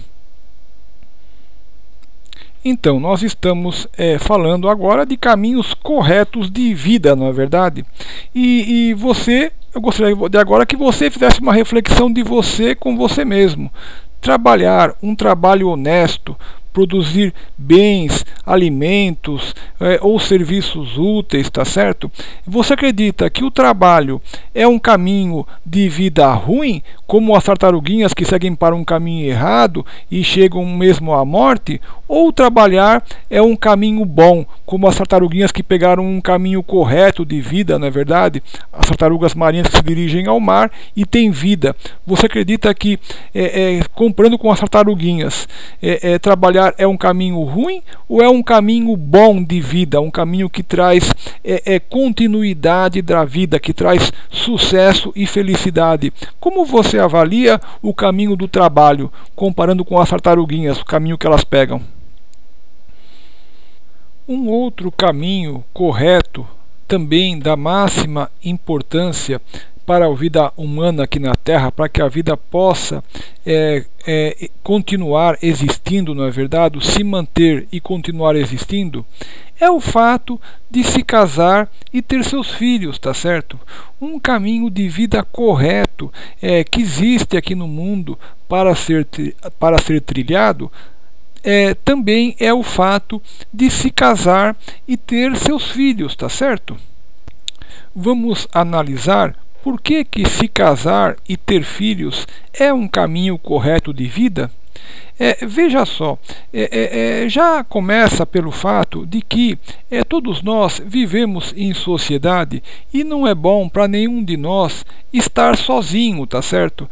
Então, nós estamos falando agora de caminhos corretos de vida, não é verdade? E eu gostaria de agora que você fizesse uma reflexão de você com você mesmo. Trabalhar um trabalho honesto, produzir bens, alimentos ou serviços úteis, tá certo? Você acredita que o trabalho é um caminho de vida ruim, como as tartaruguinhas que seguem para um caminho errado e chegam mesmo à morte? Ou trabalhar é um caminho bom, como as tartaruguinhas que pegaram um caminho correto de vida, não é verdade? As tartarugas marinhas que se dirigem ao mar e têm vida. Você acredita que, comparando com as tartaruguinhas, trabalhar é um caminho ruim ou é um caminho bom de vida, um caminho que traz continuidade da vida, que traz sucesso e felicidade? Como você avalia o caminho do trabalho, comparando com as tartaruguinhas, o caminho que elas pegam? Um outro caminho correto, também da máxima importância para a vida humana aqui na Terra, para que a vida possa continuar existindo, não é verdade? Se manter e continuar existindo, é o fato de se casar e ter seus filhos, tá certo? Um caminho de vida correto que existe aqui no mundo para ser trilhado, também é o fato de se casar e ter seus filhos, tá certo? Vamos analisar por que se casar e ter filhos é um caminho correto de vida? Veja só, já começa pelo fato de que todos nós vivemos em sociedade e não é bom para nenhum de nós estar sozinho, tá certo?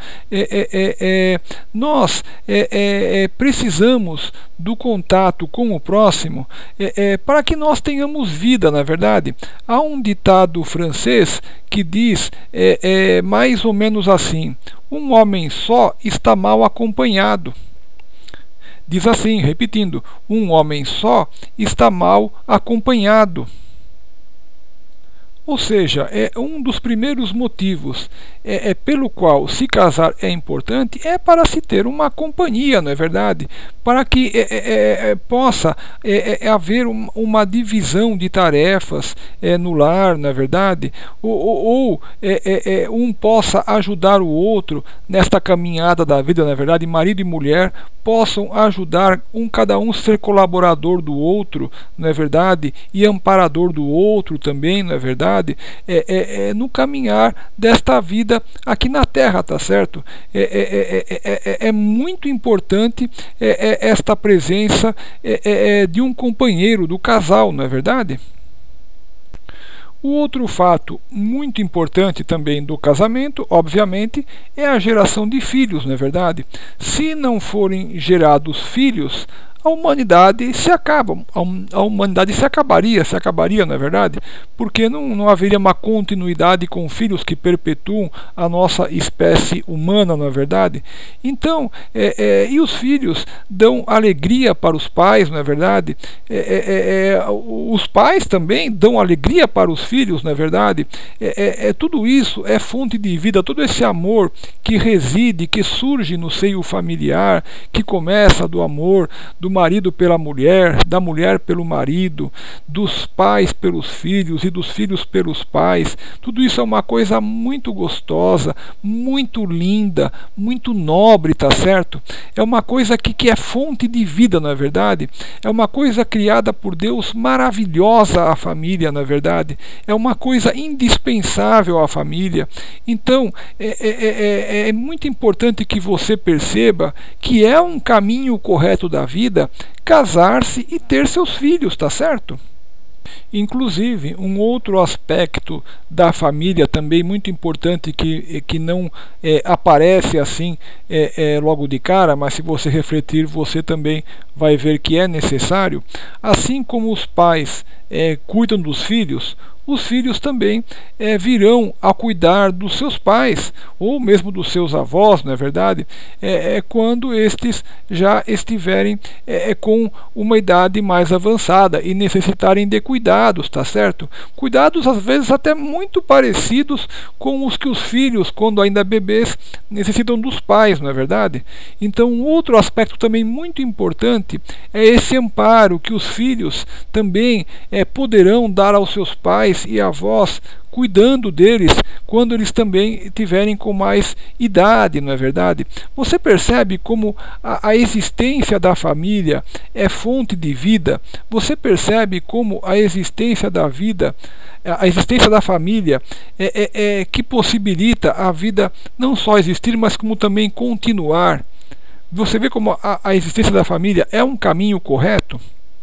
Nós precisamos do contato com o próximo para que nós tenhamos vida, na verdade. Há um ditado francês que diz mais ou menos assim: um homem só está mal acompanhado. Diz assim, repetindo: um homem só está mal acompanhado. Ou seja, é um dos primeiros motivos pelo qual se casar é importante, é para se ter uma companhia, não é verdade? Para que possa haver uma divisão de tarefas no lar, não é verdade? Ou um possa ajudar o outro nesta caminhada da vida, não é verdade? Marido e mulher possam ajudar cada um ser colaborador do outro, não é verdade? E amparador do outro também, não é verdade? No caminhar desta vida aqui na Terra, tá certo? É muito importante esta presença de um companheiro, do casal, não é verdade? O outro fato muito importante também do casamento, obviamente, é a geração de filhos, não é verdade? Se não forem gerados filhos, a humanidade se acaba, a humanidade se acabaria, não é verdade? Porque não haveria uma continuidade com filhos que perpetuam a nossa espécie humana, não é verdade? Então, e os filhos dão alegria para os pais, não é verdade? Os pais também dão alegria para os filhos, não é verdade? Tudo isso é fonte de vida, todo esse amor que reside, que surge no seio familiar, que começa do amor do marido pela mulher, da mulher pelo marido, dos pais pelos filhos e dos filhos pelos pais. Tudo isso é uma coisa muito gostosa, muito linda, muito nobre, tá certo? É uma coisa que é fonte de vida, não é verdade? É uma coisa criada por Deus, maravilhosa a família, não é verdade? É uma coisa indispensável à família. Então, é muito importante que você perceba que é um caminho correto da vida casar-se e ter seus filhos, tá certo? Inclusive, um outro aspecto da família também muito importante que não aparece assim logo de cara, mas se você refletir, você também vai ver que é necessário. Assim como os pais cuidam dos filhos, os filhos também virão a cuidar dos seus pais, ou mesmo dos seus avós, não é verdade? Quando estes já estiverem com uma idade mais avançada e necessitarem de cuidados, tá certo? Cuidados às vezes até muito parecidos com os que os filhos, quando ainda bebês, necessitam dos pais, não é verdade? Então, um outro aspecto também muito importante é esse amparo que os filhos também poderão dar aos seus pais e avós, cuidando deles quando eles também tiverem com mais idade, não é verdade? Você percebe como a existência da família é fonte de vida? Você percebe como a existência da vida, a existência da família que possibilita a vida não só existir, mas como também continuar? Você vê como a existência da família é um caminho correto?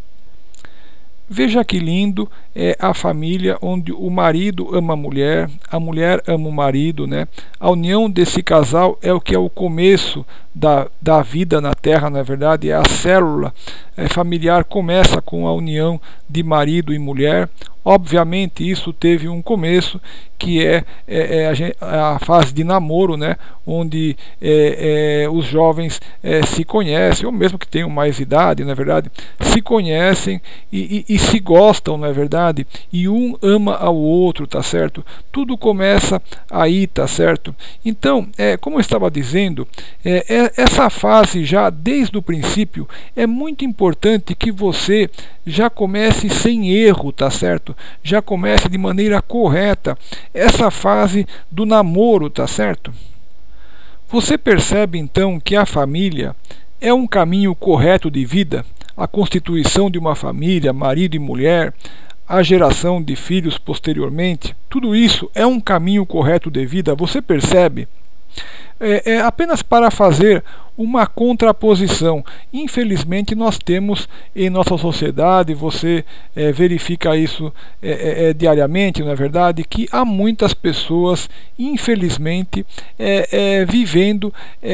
Veja que lindo é a família onde o marido ama a mulher ama o marido, né? A união desse casal é o que é o começo da vida na Terra, na verdade, é a célula familiar começa com a união de marido e mulher. Obviamente isso teve um começo que a fase de namoro, né, onde os jovens se conhecem, ou mesmo que tenham mais idade, na verdade, se conhecem e se gostam, não é verdade? E um ama ao outro, tá certo? Tudo começa aí, tá certo? Então, como eu estava dizendo, essa fase já desde o princípio é muito importante que você já comece sem erro, tá certo? Já comece de maneira correta essa fase do namoro, tá certo? Você percebe então que a família é um caminho correto de vida, a constituição de uma família, marido e mulher, a geração de filhos posteriormente, tudo isso é um caminho correto de vida, você percebe? Apenas para fazer uma contraposição. Infelizmente nós temos em nossa sociedade, você verifica isso diariamente, não é verdade, que há muitas pessoas, infelizmente, vivendo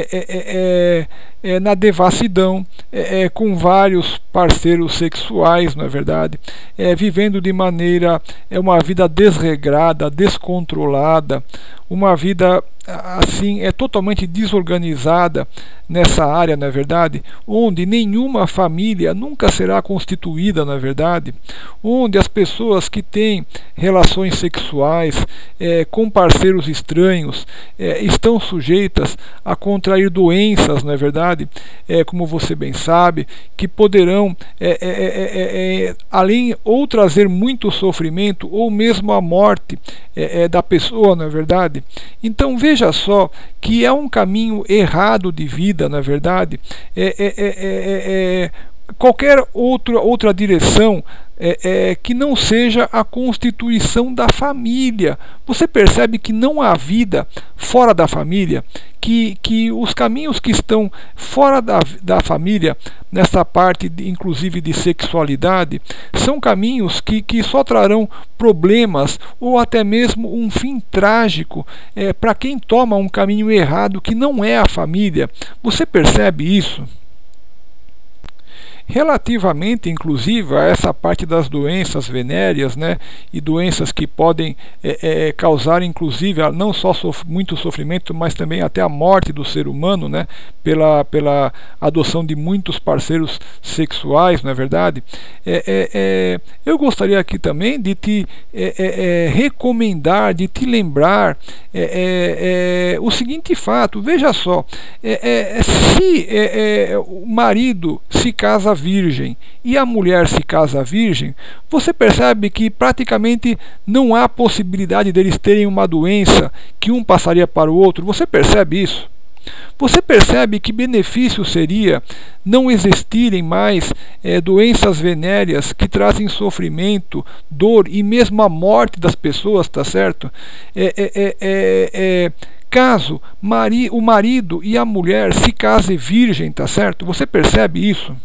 na devassidão, com vários parceiros sexuais, não é verdade, vivendo de maneira, uma vida desregrada, descontrolada, uma vida assim totalmente desorganizada, nessa área, não é verdade? Onde nenhuma família nunca será constituída, não é verdade? Onde as pessoas que têm relações sexuais com parceiros estranhos estão sujeitas a contrair doenças, não é verdade? Como você bem sabe, que poderão além ou trazer muito sofrimento ou mesmo a morte da pessoa, não é verdade? Então veja só que é um caminho errado de vida, não é verdade? Qualquer outra direção que não seja a constituição da família. Você percebe que não há vida fora da família, que os caminhos que estão fora da família, nessa parte inclusive de sexualidade, são caminhos que só trarão problemas ou até mesmo um fim trágico para quem toma um caminho errado que não é a família. Você percebe isso? Relativamente, inclusive, a essa parte das doenças venéreas, né, e doenças que podem causar, inclusive, não só muito sofrimento, mas também até a morte do ser humano, né, pela adoção de muitos parceiros sexuais, não é verdade? Eu gostaria aqui também de te recomendar, de te lembrar o seguinte fato. Veja só, se o marido se casa virgem e a mulher se casa virgem, você percebe que praticamente não há possibilidade deles terem uma doença que um passaria para o outro. Você percebe isso? Você percebe que benefício seria não existirem mais doenças venéreas que trazem sofrimento, dor e mesmo a morte das pessoas, tá certo? Caso o marido e a mulher se casem virgem, tá certo? Você percebe isso?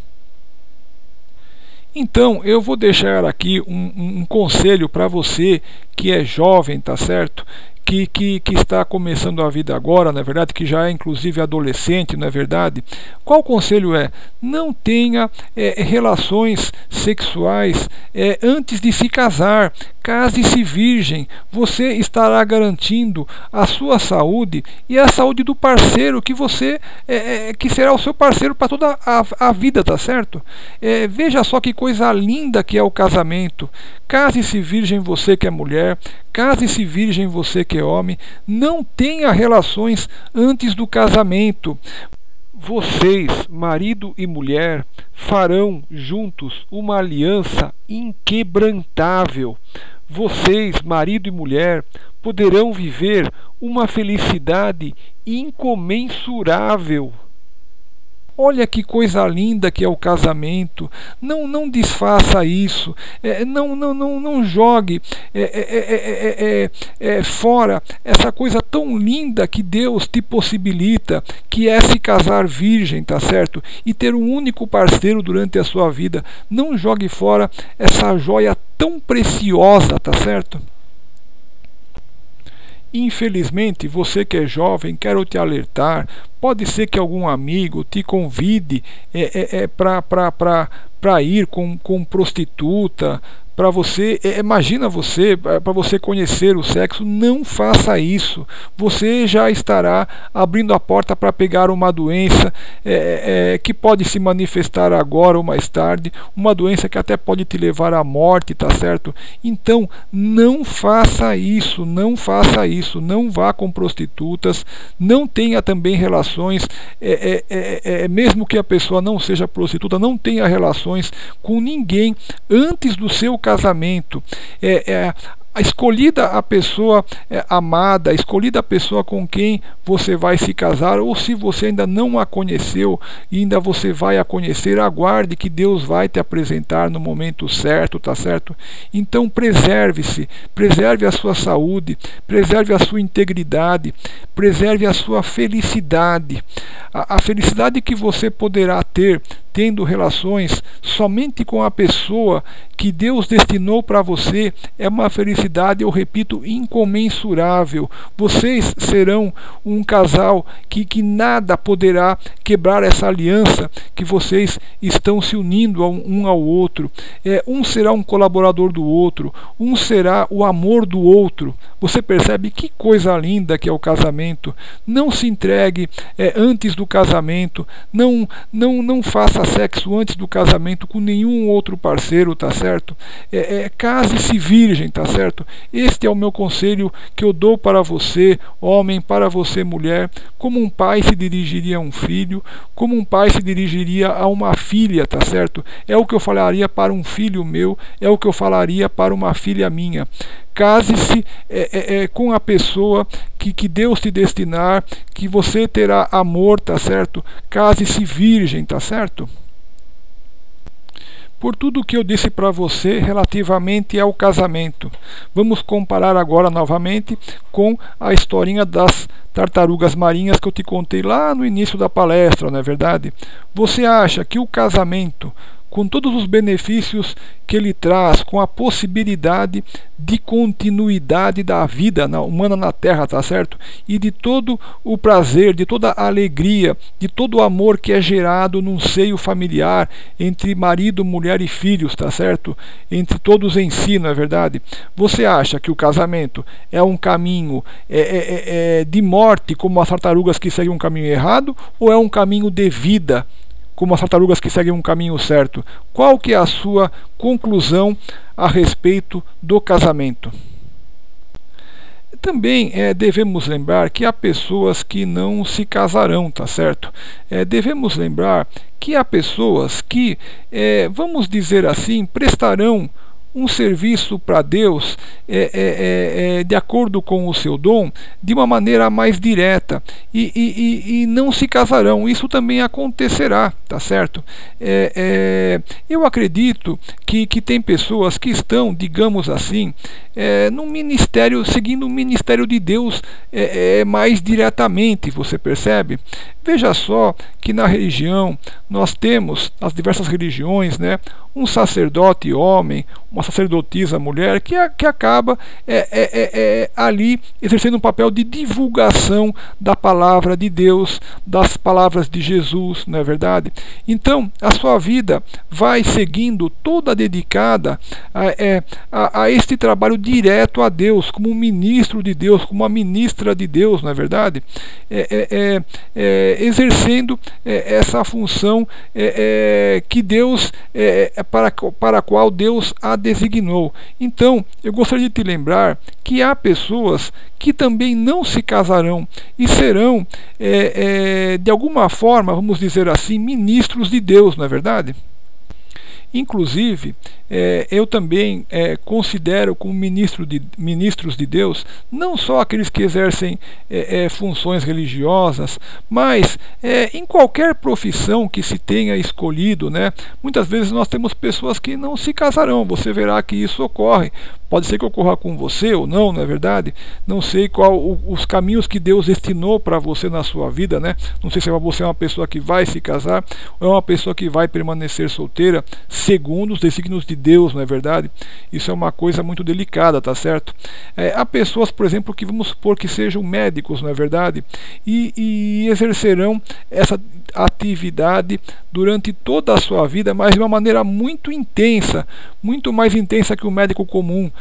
Então, eu vou deixar aqui um conselho para você que é jovem, tá certo? Que está começando a vida agora, na verdade, que já é inclusive adolescente, não é verdade? Qual conselho é? Não tenha relações sexuais antes de se casar. Case-se virgem. Você estará garantindo a sua saúde e a saúde do parceiro que você que será o seu parceiro para toda a vida, tá certo? Veja só que coisa linda que é o casamento. Case-se virgem, você que é mulher. Case-se virgem, você que é homem. Não tenha relações antes do casamento. Vocês, marido e mulher, farão juntos uma aliança inquebrantável. Vocês, marido e mulher, poderão viver uma felicidade incomensurável. Olha que coisa linda que é o casamento. Não desfaça isso. Não jogue fora essa coisa tão linda que Deus te possibilita, que é se casar virgem, tá certo? E ter um único parceiro durante a sua vida. Não jogue fora essa joia tão preciosa, tá certo? Infelizmente, você que é jovem, quero te alertar, pode ser que algum amigo te convide para ir com prostituta, para você, imagina para você conhecer o sexo. Não faça isso. Você já estará abrindo a porta para pegar uma doença que pode se manifestar agora ou mais tarde, uma doença que até pode te levar à morte, tá certo? Então, não faça isso, não faça isso, não vá com prostitutas, não tenha também relações, mesmo que a pessoa não seja prostituta, não tenha relações com ninguém antes do seu casamento. Escolhida a pessoa amada, escolhida a pessoa com quem você vai se casar, ou se você ainda não a conheceu e ainda você vai a conhecer, aguarde que Deus vai te apresentar no momento certo, tá certo? Então preserve-se, preserve a sua saúde, preserve a sua integridade, preserve a sua felicidade. A felicidade que você poderá ter tendo relações somente com a pessoa que Deus destinou para você, é uma felicidade, eu repito, incomensurável. Vocês serão um casal que nada poderá quebrar essa aliança que vocês estão se unindo um ao outro. Um será um colaborador do outro, um será o amor do outro. Você percebe que coisa linda que é o casamento? Não se entregue antes do casamento, não faça sexo antes do casamento com nenhum outro parceiro, tá certo? Case-se virgem, tá certo? Este é o meu conselho que eu dou para você, homem, para você, mulher, como um pai se dirigiria a um filho, como um pai se dirigiria a uma filha, tá certo? É o que eu falaria para um filho meu, é o que eu falaria para uma filha minha. Case-se com a pessoa que Deus te destinar, que você terá amor, tá certo? Case-se virgem, tá certo? Por tudo o que eu disse para você relativamente ao casamento, vamos comparar agora novamente com a historinha das tartarugas marinhas que eu te contei lá no início da palestra, não é verdade? Você acha que o casamento, com todos os benefícios que ele traz, com a possibilidade de continuidade da vida humana na Terra, tá certo? E de todo o prazer, de toda a alegria, de todo o amor que é gerado num seio familiar entre marido, mulher e filhos, tá certo? Entre todos em si, não é verdade? Você acha que o casamento é um caminho de morte, como as tartarugas que seguem um caminho errado, ou é um caminho de vida, como as tartarugas que seguem um caminho certo? Qual que é a sua conclusão a respeito do casamento? Também devemos lembrar que há pessoas que não se casarão, tá certo? Devemos lembrar que há pessoas que, vamos dizer assim, prestarão um serviço para Deus de acordo com o seu dom, de uma maneira mais direta, e não se casarão. Isso também acontecerá, tá certo? Eu acredito que tem pessoas que estão, digamos assim, no ministério, seguindo o ministério de Deus mais diretamente, você percebe? Veja só que na religião nós temos, as diversas religiões, né, um sacerdote homem, uma sacerdotisa mulher, que acaba ali exercendo um papel de divulgação da palavra de Deus, das palavras de Jesus, não é verdade? Então a sua vida vai seguindo toda dedicada a este trabalho direto a Deus, como um ministro de Deus, como uma ministra de Deus, não é verdade? Exercendo essa função que Deus, para a qual Deus a designou. Então, eu gostaria de te lembrar que há pessoas que também não se casarão e serão, de alguma forma, vamos dizer assim, ministros de Deus, não é verdade? Inclusive, eu também considero como ministros de Deus não só aqueles que exercem funções religiosas, mas em qualquer profissão que se tenha escolhido, né? Muitas vezes nós temos pessoas que não se casarão. Você verá que isso ocorre. Pode ser que ocorra com você ou não, não é verdade? Não sei qual os caminhos que Deus destinou para você na sua vida, né? Não sei se você é uma pessoa que vai se casar ou é uma pessoa que vai permanecer solteira, segundo os desígnios de Deus, não é verdade? Isso é uma coisa muito delicada, tá certo? Há pessoas, por exemplo, que vamos supor que sejam médicos, não é verdade? E exercerão essa atividade durante toda a sua vida, mas de uma maneira muito intensa, muito mais intensa que o médico comum,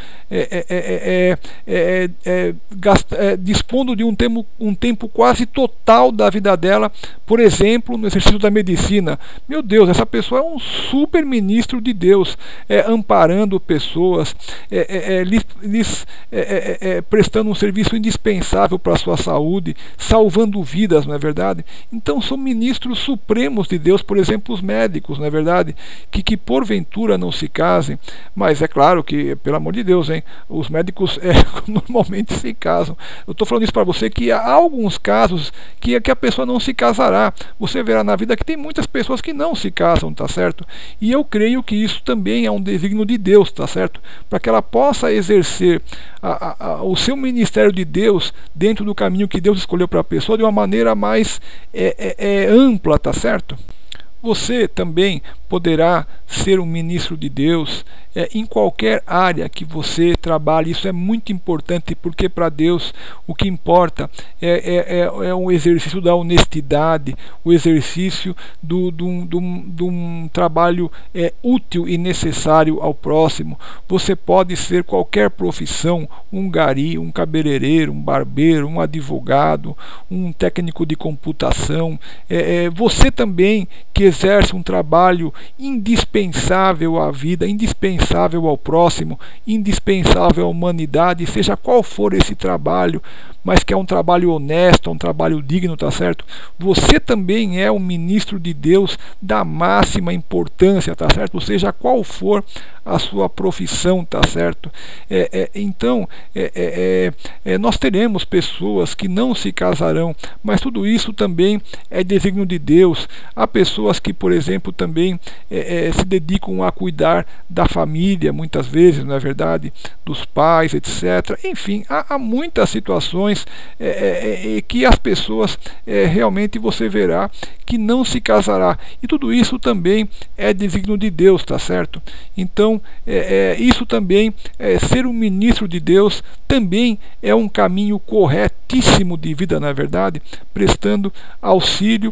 dispondo de um tempo quase total da vida dela, por exemplo, no exercício da medicina. Meu Deus, essa pessoa é um super ministro de Deus, amparando pessoas, prestando um serviço indispensável para a sua saúde, salvando vidas, não é verdade? Então são ministros supremos de Deus, por exemplo, os médicos, não é verdade? Que porventura não se casem, mas é claro que, pelo amor de Deus, hein, os médicos normalmente se casam. Eu estou falando isso para você, que há alguns casos que a pessoa não se casará. Você verá na vida que tem muitas pessoas que não se casam, tá certo? E eu creio que isso também é um desígnio de Deus, tá certo? Para que ela possa exercer o seu ministério de Deus dentro do caminho que Deus escolheu para a pessoa de uma maneira mais ampla, tá certo? Você também poderá ser um ministro de Deus em qualquer área que você trabalhe. Isso é muito importante, porque para Deus o que importa é um exercício da honestidade, o exercício de um trabalho útil e necessário ao próximo. Você pode ser qualquer profissão, um gari, um cabeleireiro, um barbeiro, um advogado, um técnico de computação. Você também que exerce um trabalho indispensável à vida, indispensável ao próximo, indispensável à humanidade, seja qual for esse trabalho, mas que é um trabalho honesto, um trabalho digno, tá certo? Você também é um ministro de Deus da máxima importância, tá certo? Seja qual for a sua profissão, tá certo? Então, nós teremos pessoas que não se casarão, mas tudo isso também é desígnio de Deus. Há pessoas que, por exemplo, também se dedicam a cuidar da família, muitas vezes, não é verdade? Dos pais, etc. Enfim, há muitas situações que as pessoas realmente você verá que não se casará, e tudo isso também é desígnio de Deus, tá certo? Então, isso também, ser um ministro de Deus também é um caminho corretíssimo de vida, na verdade, prestando auxílio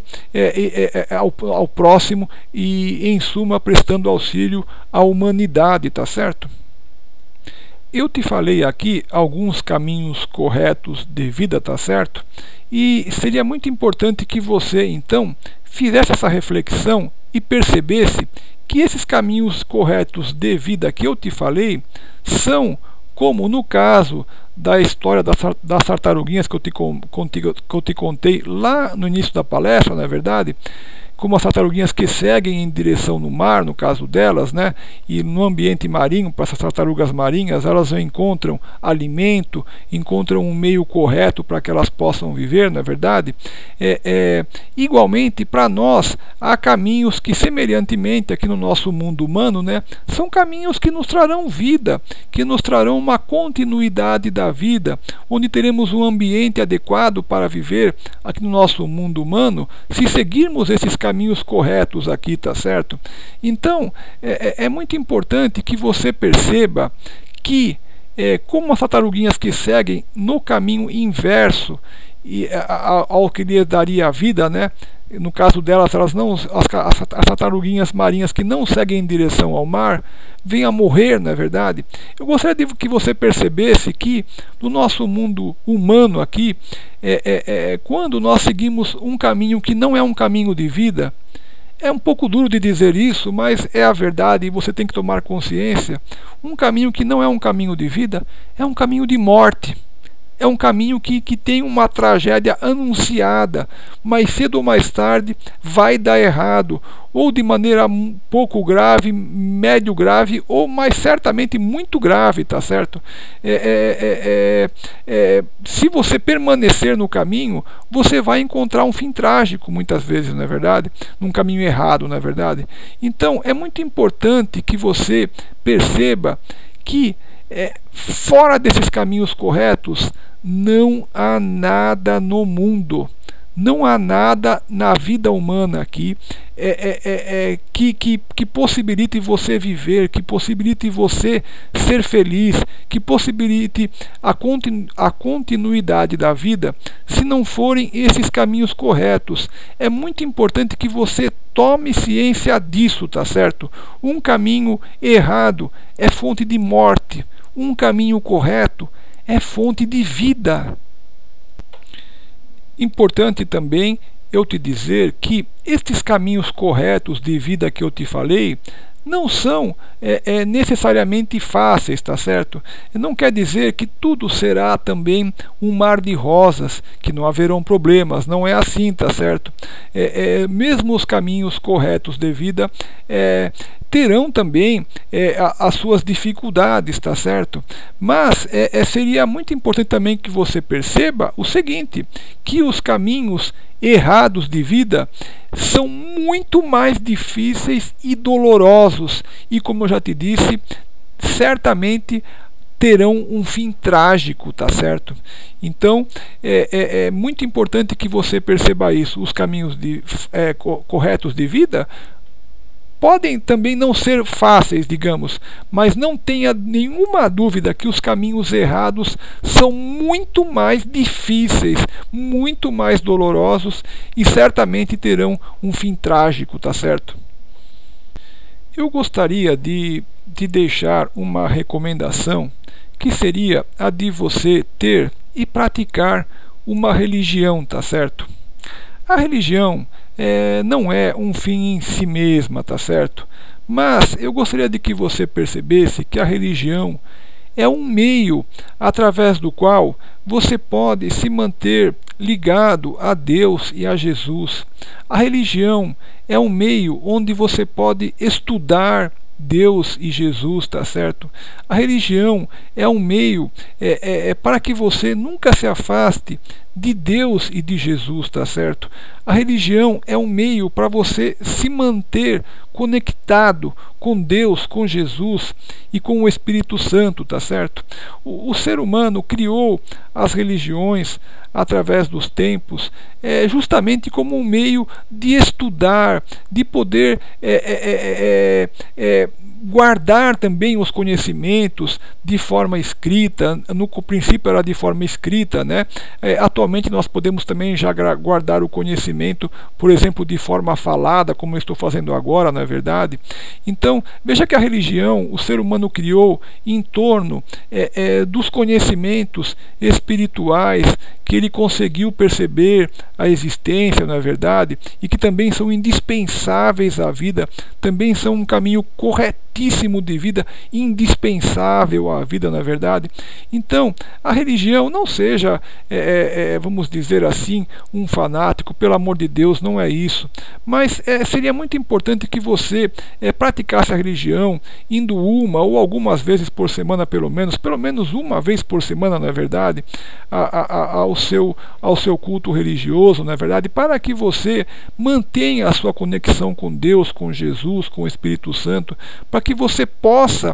ao próximo e, em suma, prestando auxílio à humanidade, tá certo? Eu te falei aqui alguns caminhos corretos de vida, tá certo? E seria muito importante que você, então, fizesse essa reflexão e percebesse que esses caminhos corretos de vida que eu te falei são, como no caso da história das tartaruguinhas que eu te contei lá no início da palestra, não é verdade? Como as tartaruguinhas que seguem em direção no mar, no caso delas, né? E no ambiente marinho, para essas tartarugas marinhas, elas encontram alimento, encontram um meio correto para que elas possam viver, não é verdade? Igualmente, para nós, há caminhos que, semelhantemente aqui no nosso mundo humano, né? São caminhos que nos trarão vida, que nos trarão uma continuidade da vida, onde teremos um ambiente adequado para viver aqui no nosso mundo humano, se seguirmos esses caminhos corretos aqui, tá certo? Então, é muito importante que você perceba que, como as tartaruguinhas que seguem no caminho inverso ao que lhe daria a vida, né? No caso delas, elas não, as tartaruguinhas marinhas que não seguem em direção ao mar, vêm a morrer, não é verdade? Eu gostaria que você percebesse que no nosso mundo humano aqui, quando nós seguimos um caminho que não é um caminho de vida, é um pouco duro de dizer isso, mas é a verdade e você tem que tomar consciência. Um caminho que não é um caminho de vida é um caminho de morte. É um caminho que tem uma tragédia anunciada, mais cedo ou mais tarde vai dar errado, ou de maneira pouco grave, médio grave, ou mais certamente muito grave, tá certo? Se você permanecer no caminho, você vai encontrar um fim trágico, muitas vezes, não é verdade? Num caminho errado, não é verdade? Então, é muito importante que você perceba que fora desses caminhos corretos, não há nada no mundo, não há nada na vida humana aqui que possibilite você viver, que possibilite você ser feliz, que possibilite a continuidade da vida, se não forem esses caminhos corretos. É muito importante que você tome ciência disso, tá certo? Um caminho errado é fonte de morte, um caminho correto é fonte de vida. Importante também eu te dizer que estes caminhos corretos de vida que eu te falei não são necessariamente fáceis, tá certo? Não quer dizer que tudo será também um mar de rosas, que não haverão problemas, não é assim, tá certo? Mesmo os caminhos corretos de vida terão também as suas dificuldades, tá certo? Mas seria muito importante também que você perceba o seguinte, que os caminhos errados de vida são muito mais difíceis e dolorosos, e como eu já te disse, certamente terão um fim trágico, tá certo? Então é muito importante que você perceba isso. Os caminhos corretos de vida podem também não ser fáceis, digamos, mas não tenha nenhuma dúvida que os caminhos errados são muito mais difíceis, muito mais dolorosos e certamente terão um fim trágico, tá certo? Eu gostaria de deixar uma recomendação, que seria a de você ter e praticar uma religião, tá certo? A religião não é um fim em si mesma, tá certo? Mas eu gostaria de que você percebesse que a religião é um meio através do qual você pode se manter ligado a Deus e a Jesus. A religião é um meio onde você pode estudar Deus e Jesus, tá certo? A religião é um meio para que você nunca se afaste de Deus e de Jesus, tá certo? A religião é um meio para você se manter conectado com Deus, com Jesus e com o Espírito Santo, tá certo? O ser humano criou as religiões através dos tempos, justamente como um meio de estudar, de poder guardar também os conhecimentos de forma escrita. No princípio era de forma escrita, né? Atualmente nós podemos também já guardar o conhecimento, por exemplo, de forma falada, como eu estou fazendo agora, não é verdade? Então, veja que a religião, o ser humano criou em torno dos conhecimentos espirituais que ele conseguiu perceber a existência, não é verdade? E que também são indispensáveis à vida, também são um caminho corretíssimo de vida, indispensável à vida, não é verdade? Então, a religião não seja, vamos dizer assim, um fanático, pelo amor de Deus, não é isso. Mas seria muito importante que você praticasse a religião, indo uma ou algumas vezes por semana, pelo menos uma vez por semana, não é verdade? Ao seu culto religioso, não é verdade? Para que você mantenha a sua conexão com Deus, com Jesus, com o Espírito Santo, para que você possa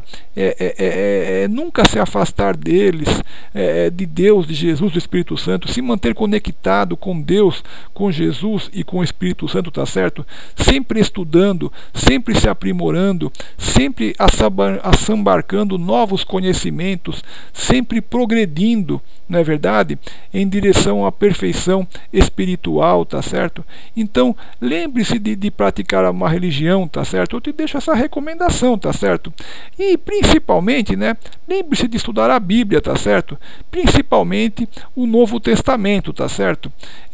nunca se afastar deles, de Deus, de Jesus, do Espírito Santo, se manter conectado com Deus, com Jesus e com o Espírito Santo, tá certo? Sempre estudando, sempre se aprimorando, sempre assambarcando novos conhecimentos, sempre progredindo, não é verdade? Em direção à perfeição espiritual, tá certo? Então, lembre-se de praticar uma religião, tá certo? Eu te deixo essa recomendação, tá certo? E principalmente, né, lembre-se de estudar a Bíblia, tá certo? Principalmente o Novo Testamento, tá certo?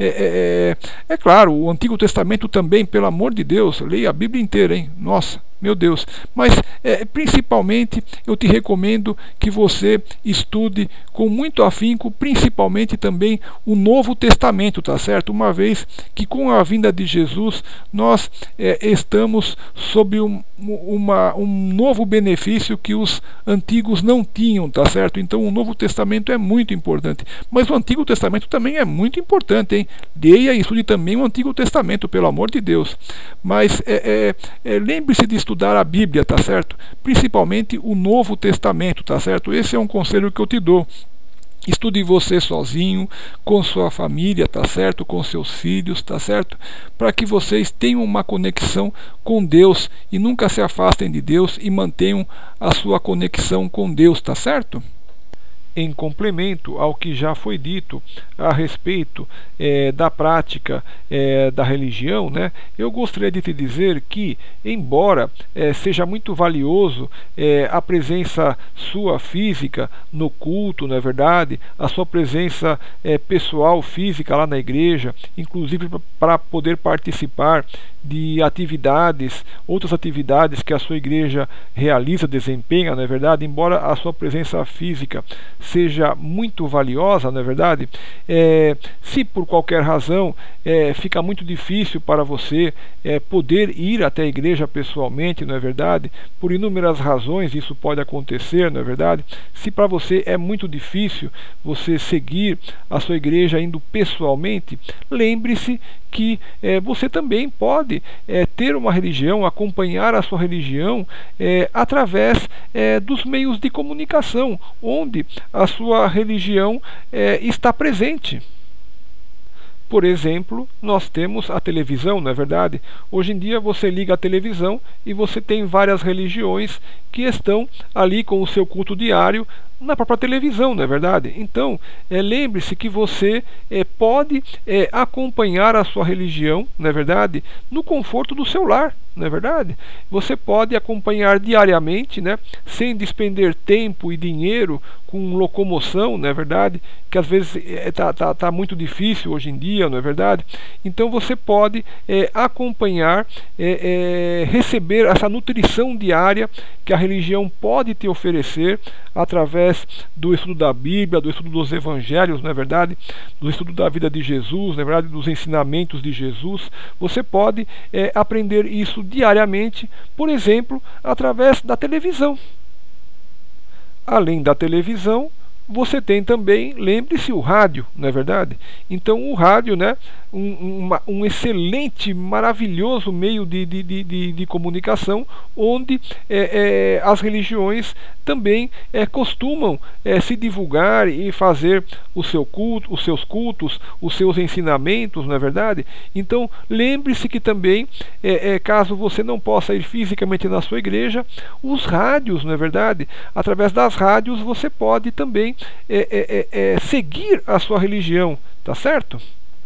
É claro, o Antigo Testamento também, pelo amor de Deus, leia a Bíblia inteira, hein? Nossa, meu Deus. Mas principalmente eu te recomendo que você estude com muito afinco, principalmente também o Novo Testamento, tá certo? Uma vez que com a vinda de Jesus nós estamos sob um novo benefício que os antigos não tinham, tá certo? Então o Novo Testamento é muito importante. Mas o Antigo Testamento também é muito importante, hein? Leia e estude também o Antigo Testamento, pelo amor de Deus. Mas lembre-se de estudar a Bíblia, tá certo? Principalmente o Novo Testamento, tá certo? Esse é um conselho que eu te dou. Estude você sozinho, com sua família, tá certo? Com seus filhos, tá certo? Para que vocês tenham uma conexão com Deus e nunca se afastem de Deus e mantenham a sua conexão com Deus, tá certo? Em complemento ao que já foi dito a respeito da prática da religião, né, eu gostaria de te dizer que, embora seja muito valioso a presença sua física no culto, não é verdade? A sua presença pessoal, física lá na igreja, inclusive para poder participar de atividades, outras atividades que a sua igreja realiza, desempenha, não é verdade? Embora a sua presença física seja muito valiosa, não é verdade? Se por qualquer razão fica muito difícil para você poder ir até a igreja pessoalmente, não é verdade? Por inúmeras razões isso pode acontecer, não é verdade? Se para você é muito difícil você seguir a sua igreja indo pessoalmente, lembre-se que você também pode ter uma religião, acompanhar a sua religião através dos meios de comunicação, onde a sua religião está presente. Por exemplo, nós temos a televisão, não é verdade? Hoje em dia você liga a televisão e você tem várias religiões que estão ali com o seu culto diário na própria televisão, não é verdade? Então, lembre-se que você pode acompanhar a sua religião, não é verdade? No conforto do seu lar, não é verdade? Você pode acompanhar diariamente, né? Sem despender tempo e dinheiro com locomoção, não é verdade? Que às vezes tá muito difícil hoje em dia, não é verdade? Então você pode acompanhar, receber essa nutrição diária que a religião pode te oferecer através do estudo da Bíblia, do estudo dos Evangelhos, não é verdade? Do estudo da vida de Jesus, não é verdade? Dos ensinamentos de Jesus. Você pode aprender isso diariamente, por exemplo, através da televisão. Além da televisão, você tem também, lembre-se, o rádio, não é verdade? Então o rádio, né, um excelente, maravilhoso meio de comunicação, onde as religiões também costumam se divulgar e fazer o seu culto, os seus cultos, os seus ensinamentos, não é verdade? Então lembre-se que também, caso você não possa ir fisicamente na sua igreja, os rádios, não é verdade? Através das rádios você pode também seguir a sua religião, tá certo?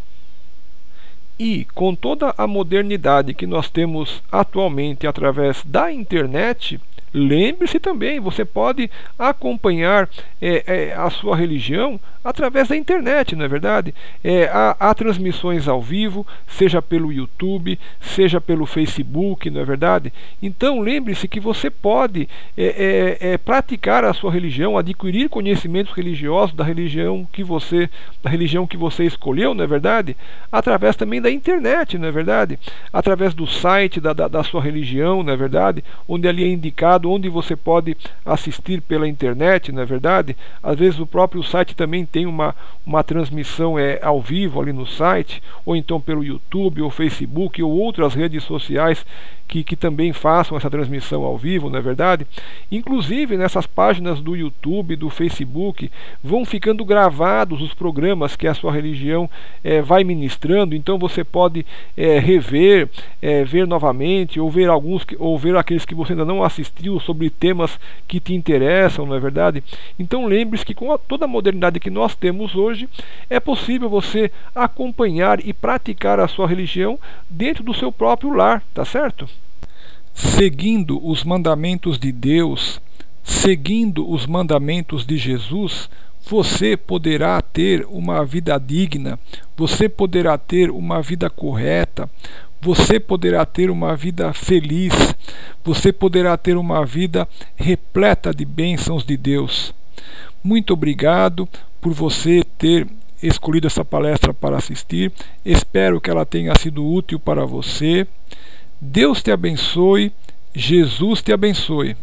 E com toda a modernidade que nós temos atualmente através da internet, lembre-se também, você pode acompanhar a sua religião através da internet, não é verdade? Há transmissões ao vivo, seja pelo YouTube, seja pelo Facebook, não é verdade? Então lembre-se que você pode praticar a sua religião, adquirir conhecimentos religiosos da religião que você escolheu, não é verdade? Através também da internet, não é verdade? Através do site da sua religião, não é verdade? Onde ali é indicado onde você pode assistir pela internet, não é verdade? Às vezes o próprio site também tem uma transmissão ao vivo ali no site, ou então pelo YouTube, ou Facebook, ou outras redes sociais que também façam essa transmissão ao vivo, não é verdade? Inclusive nessas páginas do YouTube, do Facebook, vão ficando gravados os programas que a sua religião vai ministrando, então você pode rever, ver novamente, ou ver aqueles que você ainda não assistiu sobre temas que te interessam, não é verdade? Então lembre-se que com toda a modernidade que nós temos hoje, é possível você acompanhar e praticar a sua religião dentro do seu próprio lar, tá certo? Seguindo os mandamentos de Deus, seguindo os mandamentos de Jesus, você poderá ter uma vida digna, você poderá ter uma vida correta, você poderá ter uma vida feliz, você poderá ter uma vida repleta de bênçãos de Deus. Muito obrigado por você ter escolhido essa palestra para assistir. Espero que ela tenha sido útil para você. Deus te abençoe, Jesus te abençoe.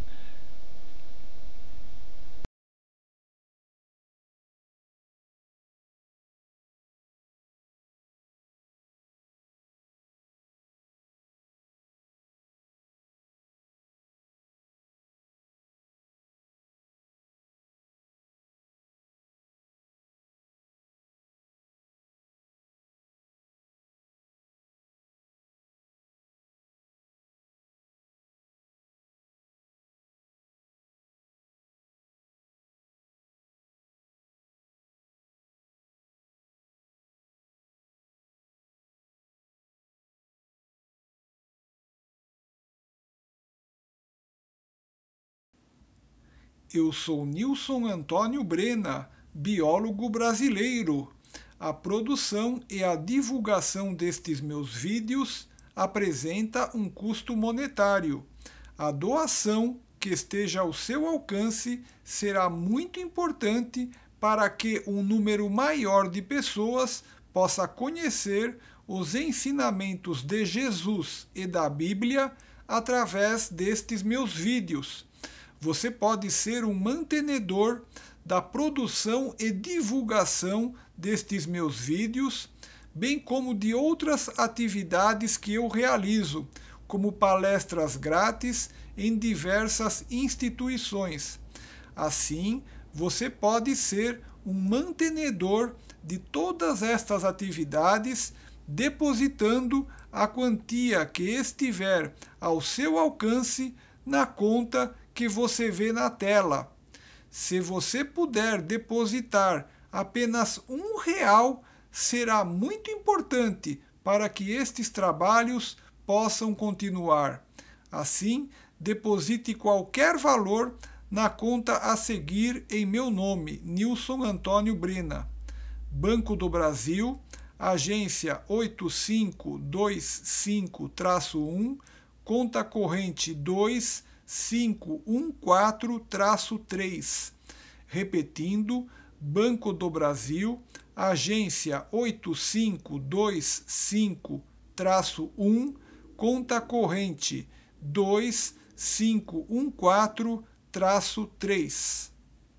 Eu sou Nilson Antônio Brena, biólogo brasileiro. A produção e a divulgação destes meus vídeos apresenta um custo monetário. A doação que esteja ao seu alcance será muito importante para que um número maior de pessoas possa conhecer os ensinamentos de Jesus e da Bíblia através destes meus vídeos. Você pode ser um mantenedor da produção e divulgação destes meus vídeos, bem como de outras atividades que eu realizo, como palestras grátis em diversas instituições. Assim, você pode ser um mantenedor de todas estas atividades, depositando a quantia que estiver ao seu alcance na conta que você vê na tela. Se você puder depositar apenas R$ 1, será muito importante para que estes trabalhos possam continuar. Assim, deposite qualquer valor na conta a seguir em meu nome, Nilson Antônio Brena. Banco do Brasil, agência 8525-1, conta corrente 2514-3. Repetindo, Banco do Brasil, agência 8525-1, conta corrente 2514-3.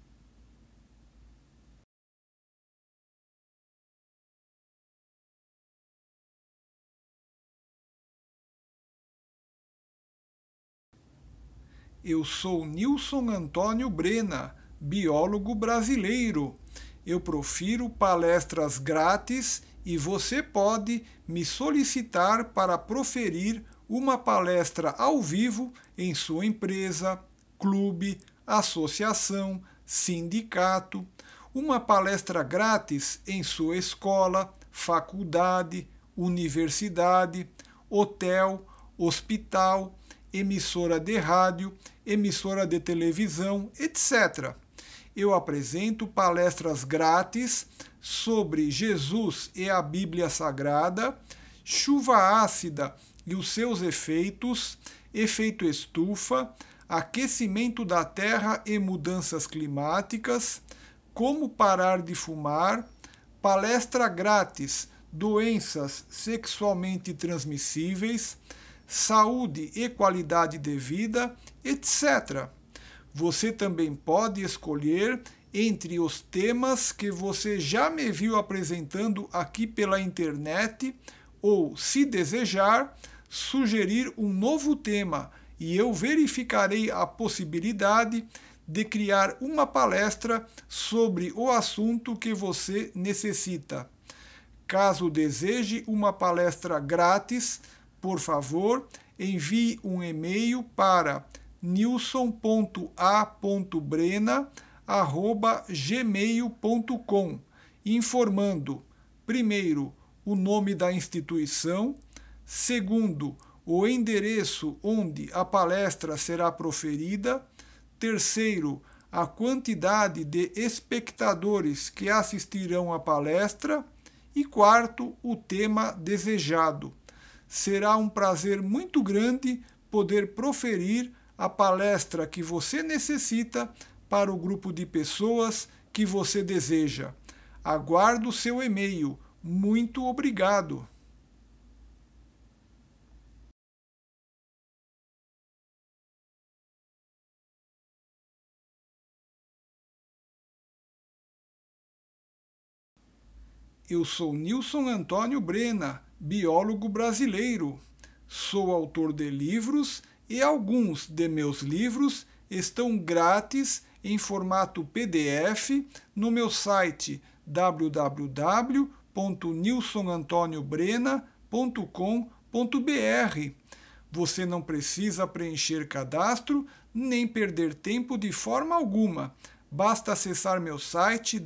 Eu sou Nilson Antônio Brena, biólogo brasileiro. Eu profiro palestras grátis e você pode me solicitar para proferir uma palestra ao vivo em sua empresa, clube, associação, sindicato, uma palestra grátis em sua escola, faculdade, universidade, hotel, hospital, emissora de rádio, emissora de televisão, etc. Eu apresento palestras grátis sobre Jesus e a Bíblia Sagrada, chuva ácida e os seus efeitos, efeito estufa, aquecimento da Terra e mudanças climáticas, como parar de fumar, palestra grátis, doenças sexualmente transmissíveis, saúde e qualidade de vida, etc. Você também pode escolher entre os temas que você já me viu apresentando aqui pela internet ou, se desejar, sugerir um novo tema e eu verificarei a possibilidade de criar uma palestra sobre o assunto que você necessita. Caso deseje uma palestra grátis, por favor, envie um e-mail para nilson.a.brena@gmail.com, informando, primeiro, o nome da instituição, segundo, o endereço onde a palestra será proferida, terceiro, a quantidade de espectadores que assistirão à palestra e quarto, o tema desejado. Será um prazer muito grande poder proferir a palestra que você necessita para o grupo de pessoas que você deseja. Aguardo seu e-mail. Muito obrigado. Eu sou Nilson Antônio Brena, biólogo brasileiro. Sou autor de livros e alguns de meus livros estão grátis em formato PDF no meu site www.nilsonantoniobrena.com.br. Você não precisa preencher cadastro nem perder tempo de forma alguma. Basta acessar meu site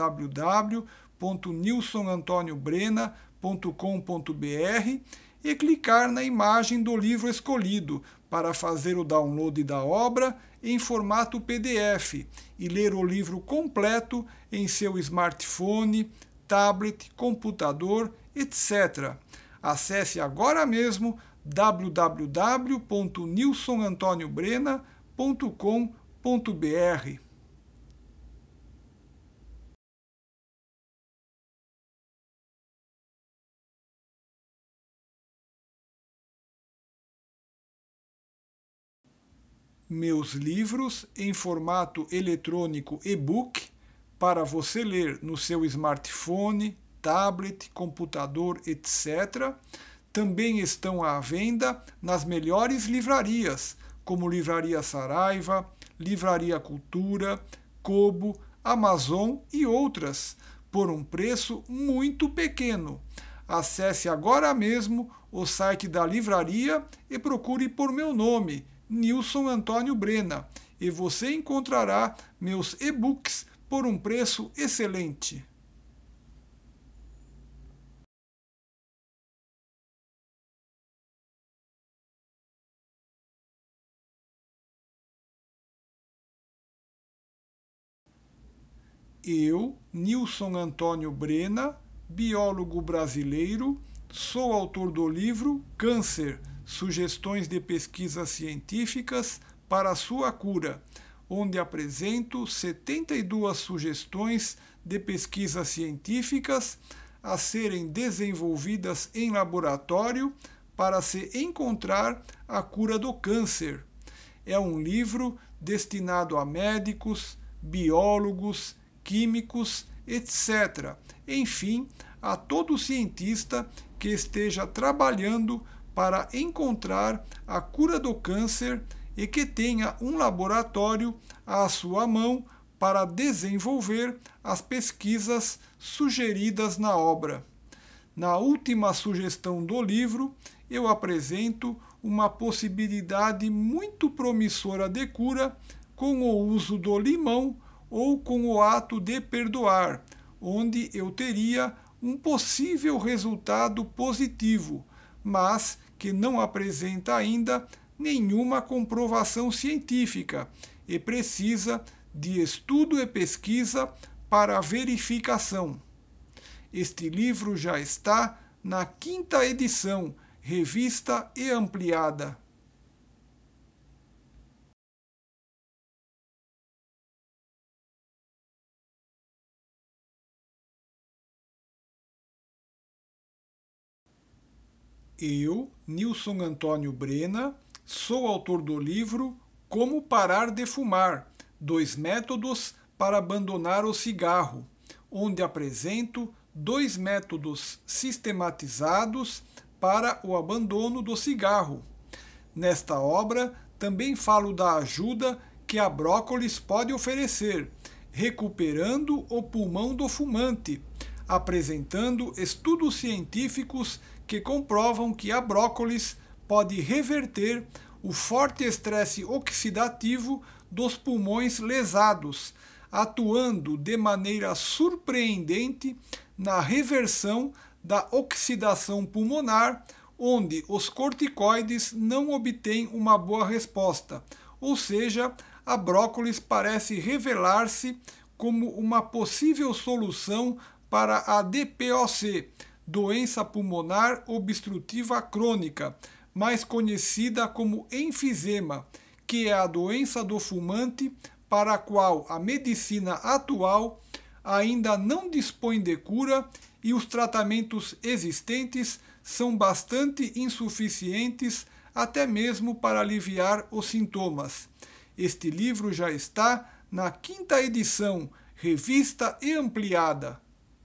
www.nilsonantoniobrena.com.br e clicar na imagem do livro escolhido para fazer o download da obra em formato PDF e ler o livro completo em seu smartphone, tablet, computador, etc. Acesse agora mesmo www.nilsonantoniobrena.com.br. Meus livros em formato eletrônico e-book para você ler no seu smartphone, tablet, computador, etc., também estão à venda nas melhores livrarias, como Livraria Saraiva, Livraria Cultura, Kobo, Amazon e outras, por um preço muito pequeno. Acesse agora mesmo o site da livraria e procure por meu nome, Nilson Antônio Brena, e você encontrará meus e-books por um preço excelente. Eu, Nilson Antônio Brena, biólogo brasileiro, sou autor do livro Câncer, Sugestões de Pesquisas Científicas para a Sua Cura, onde apresento 72 sugestões de pesquisas científicas a serem desenvolvidas em laboratório para se encontrar a cura do câncer. É um livro destinado a médicos, biólogos, químicos, etc. Enfim, a todo cientista que esteja trabalhando para encontrar a cura do câncer e que tenha um laboratório à sua mão para desenvolver as pesquisas sugeridas na obra. Na última sugestão do livro, eu apresento uma possibilidade muito promissora de cura com o uso do limão ou com o ato de perdoar, onde eu teria um possível resultado positivo, mas que não apresenta ainda nenhuma comprovação científica e precisa de estudo e pesquisa para verificação. Este livro já está na 5ª edição, revista e ampliada. Eu, Nilson Antônio Brena, sou autor do livro Como Parar de Fumar, 2 métodos para abandonar o cigarro, onde apresento 2 métodos sistematizados para o abandono do cigarro. Nesta obra, também falo da ajuda que a brócolis pode oferecer, recuperando o pulmão do fumante, apresentando estudos científicos que comprovam que a brócolis pode reverter o forte estresse oxidativo dos pulmões lesados, atuando de maneira surpreendente na reversão da oxidação pulmonar, onde os corticoides não obtêm uma boa resposta, ou seja, a brócolis parece revelar-se como uma possível solução para a DPOC, doença pulmonar obstrutiva crônica, mais conhecida como enfisema, que é a doença do fumante para a qual a medicina atual ainda não dispõe de cura e os tratamentos existentes são bastante insuficientes até mesmo para aliviar os sintomas. Este livro já está na 5ª edição, revista e ampliada.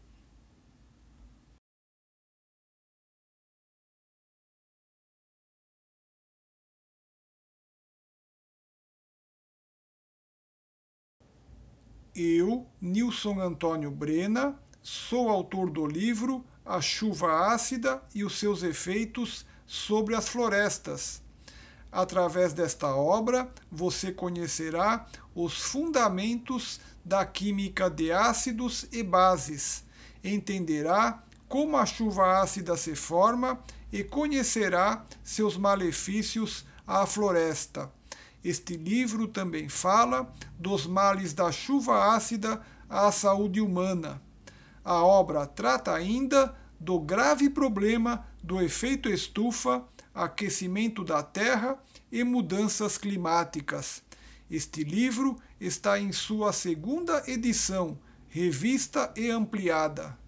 Eu, Nilson Antônio Brena, sou autor do livro A Chuva Ácida e os seus efeitos sobre as florestas. Através desta obra, você conhecerá os fundamentos da química de ácidos e bases, entenderá como a chuva ácida se forma e conhecerá seus malefícios à floresta. Este livro também fala dos males da chuva ácida à saúde humana. A obra trata ainda do grave problema do efeito estufa, aquecimento da Terra e mudanças climáticas. Este livro está em sua 2ª edição, revista e ampliada.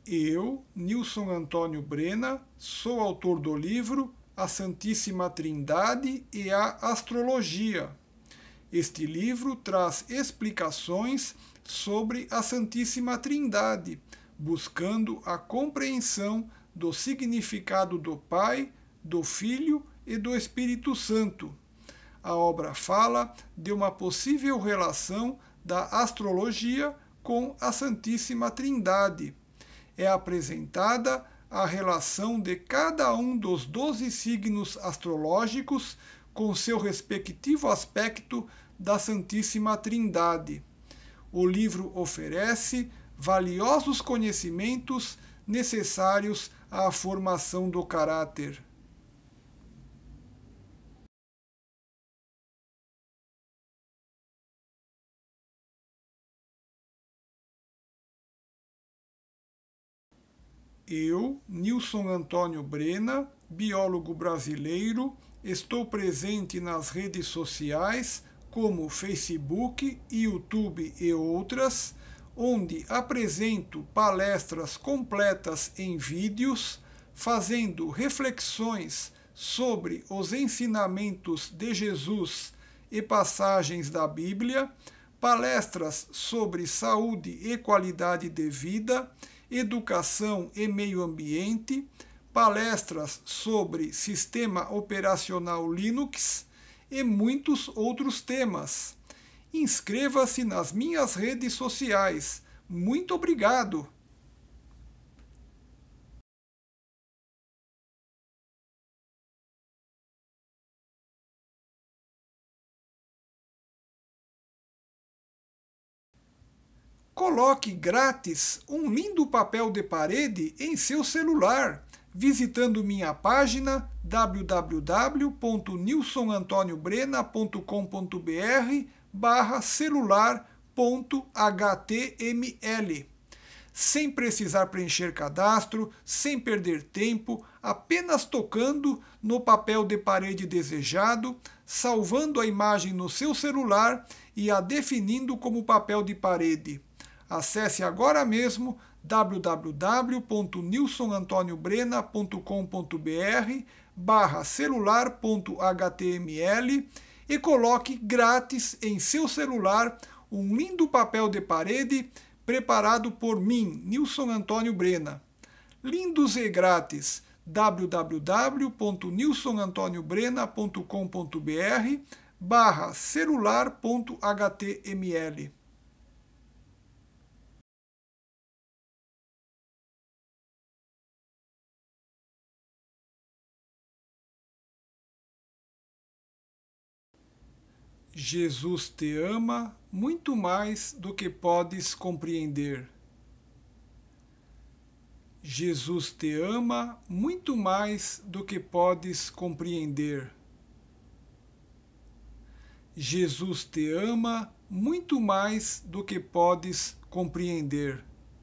Eu, Nilson Antônio Brena, sou autor do livro A Santíssima Trindade e a Astrologia. Este livro traz explicações sobre a Santíssima Trindade, buscando a compreensão do significado do Pai, do Filho e do Espírito Santo. A obra fala de uma possível relação da astrologia com a Santíssima Trindade. É apresentada a relação de cada um dos 12 signos astrológicos com seu respectivo aspecto da Santíssima Trindade. O livro oferece valiosos conhecimentos necessários à formação do caráter. Eu, Nilson Antônio Brena, biólogo brasileiro, estou presente nas redes sociais como Facebook, YouTube e outras, onde apresento palestras completas em vídeos, fazendo reflexões sobre os ensinamentos de Jesus e passagens da Bíblia, palestras sobre saúde e qualidade de vida, educação e meio ambiente, palestras sobre sistema operacional Linux e muitos outros temas. Inscreva-se nas minhas redes sociais. Muito obrigado! Coloque grátis um lindo papel de parede em seu celular, visitando minha página www.nilsonantoniobrenna.com.br/celular.html. Sem precisar preencher cadastro, sem perder tempo, apenas tocando no papel de parede desejado, salvando a imagem no seu celular e a definindo como papel de parede. Acesse agora mesmo www.nilsonantoniobrenna.com.br/celular.html e coloque grátis em seu celular um lindo papel de parede preparado por mim, Nilson Antônio Brena. Lindos e grátis, www.nilsonantoniobrenna.com.br/celular.html. Jesus te ama muito mais do que podes compreender. Jesus te ama muito mais do que podes compreender. Jesus te ama muito mais do que podes compreender.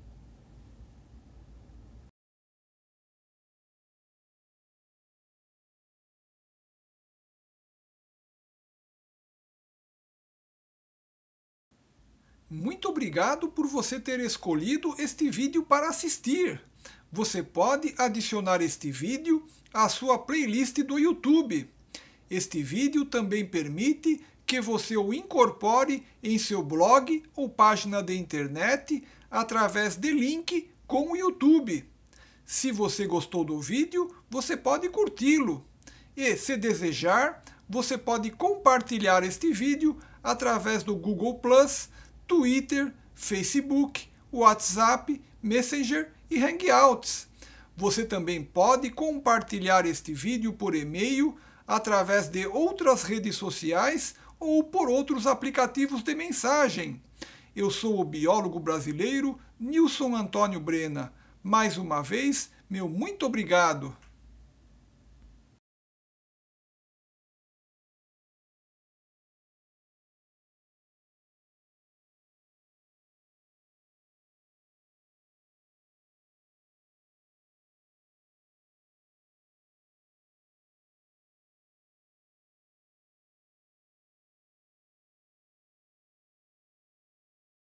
Muito obrigado por você ter escolhido este vídeo para assistir. Você pode adicionar este vídeo à sua playlist do YouTube. Este vídeo também permite que você o incorpore em seu blog ou página de internet através de link com o YouTube. Se você gostou do vídeo, você pode curti-lo. E, se desejar, você pode compartilhar este vídeo através do Google+, Twitter, Facebook, WhatsApp, Messenger e Hangouts. Você também pode compartilhar este vídeo por e-mail, através de outras redes sociais ou por outros aplicativos de mensagem. Eu sou o biólogo brasileiro Nilson Antônio Brena. Mais uma vez, meu muito obrigado.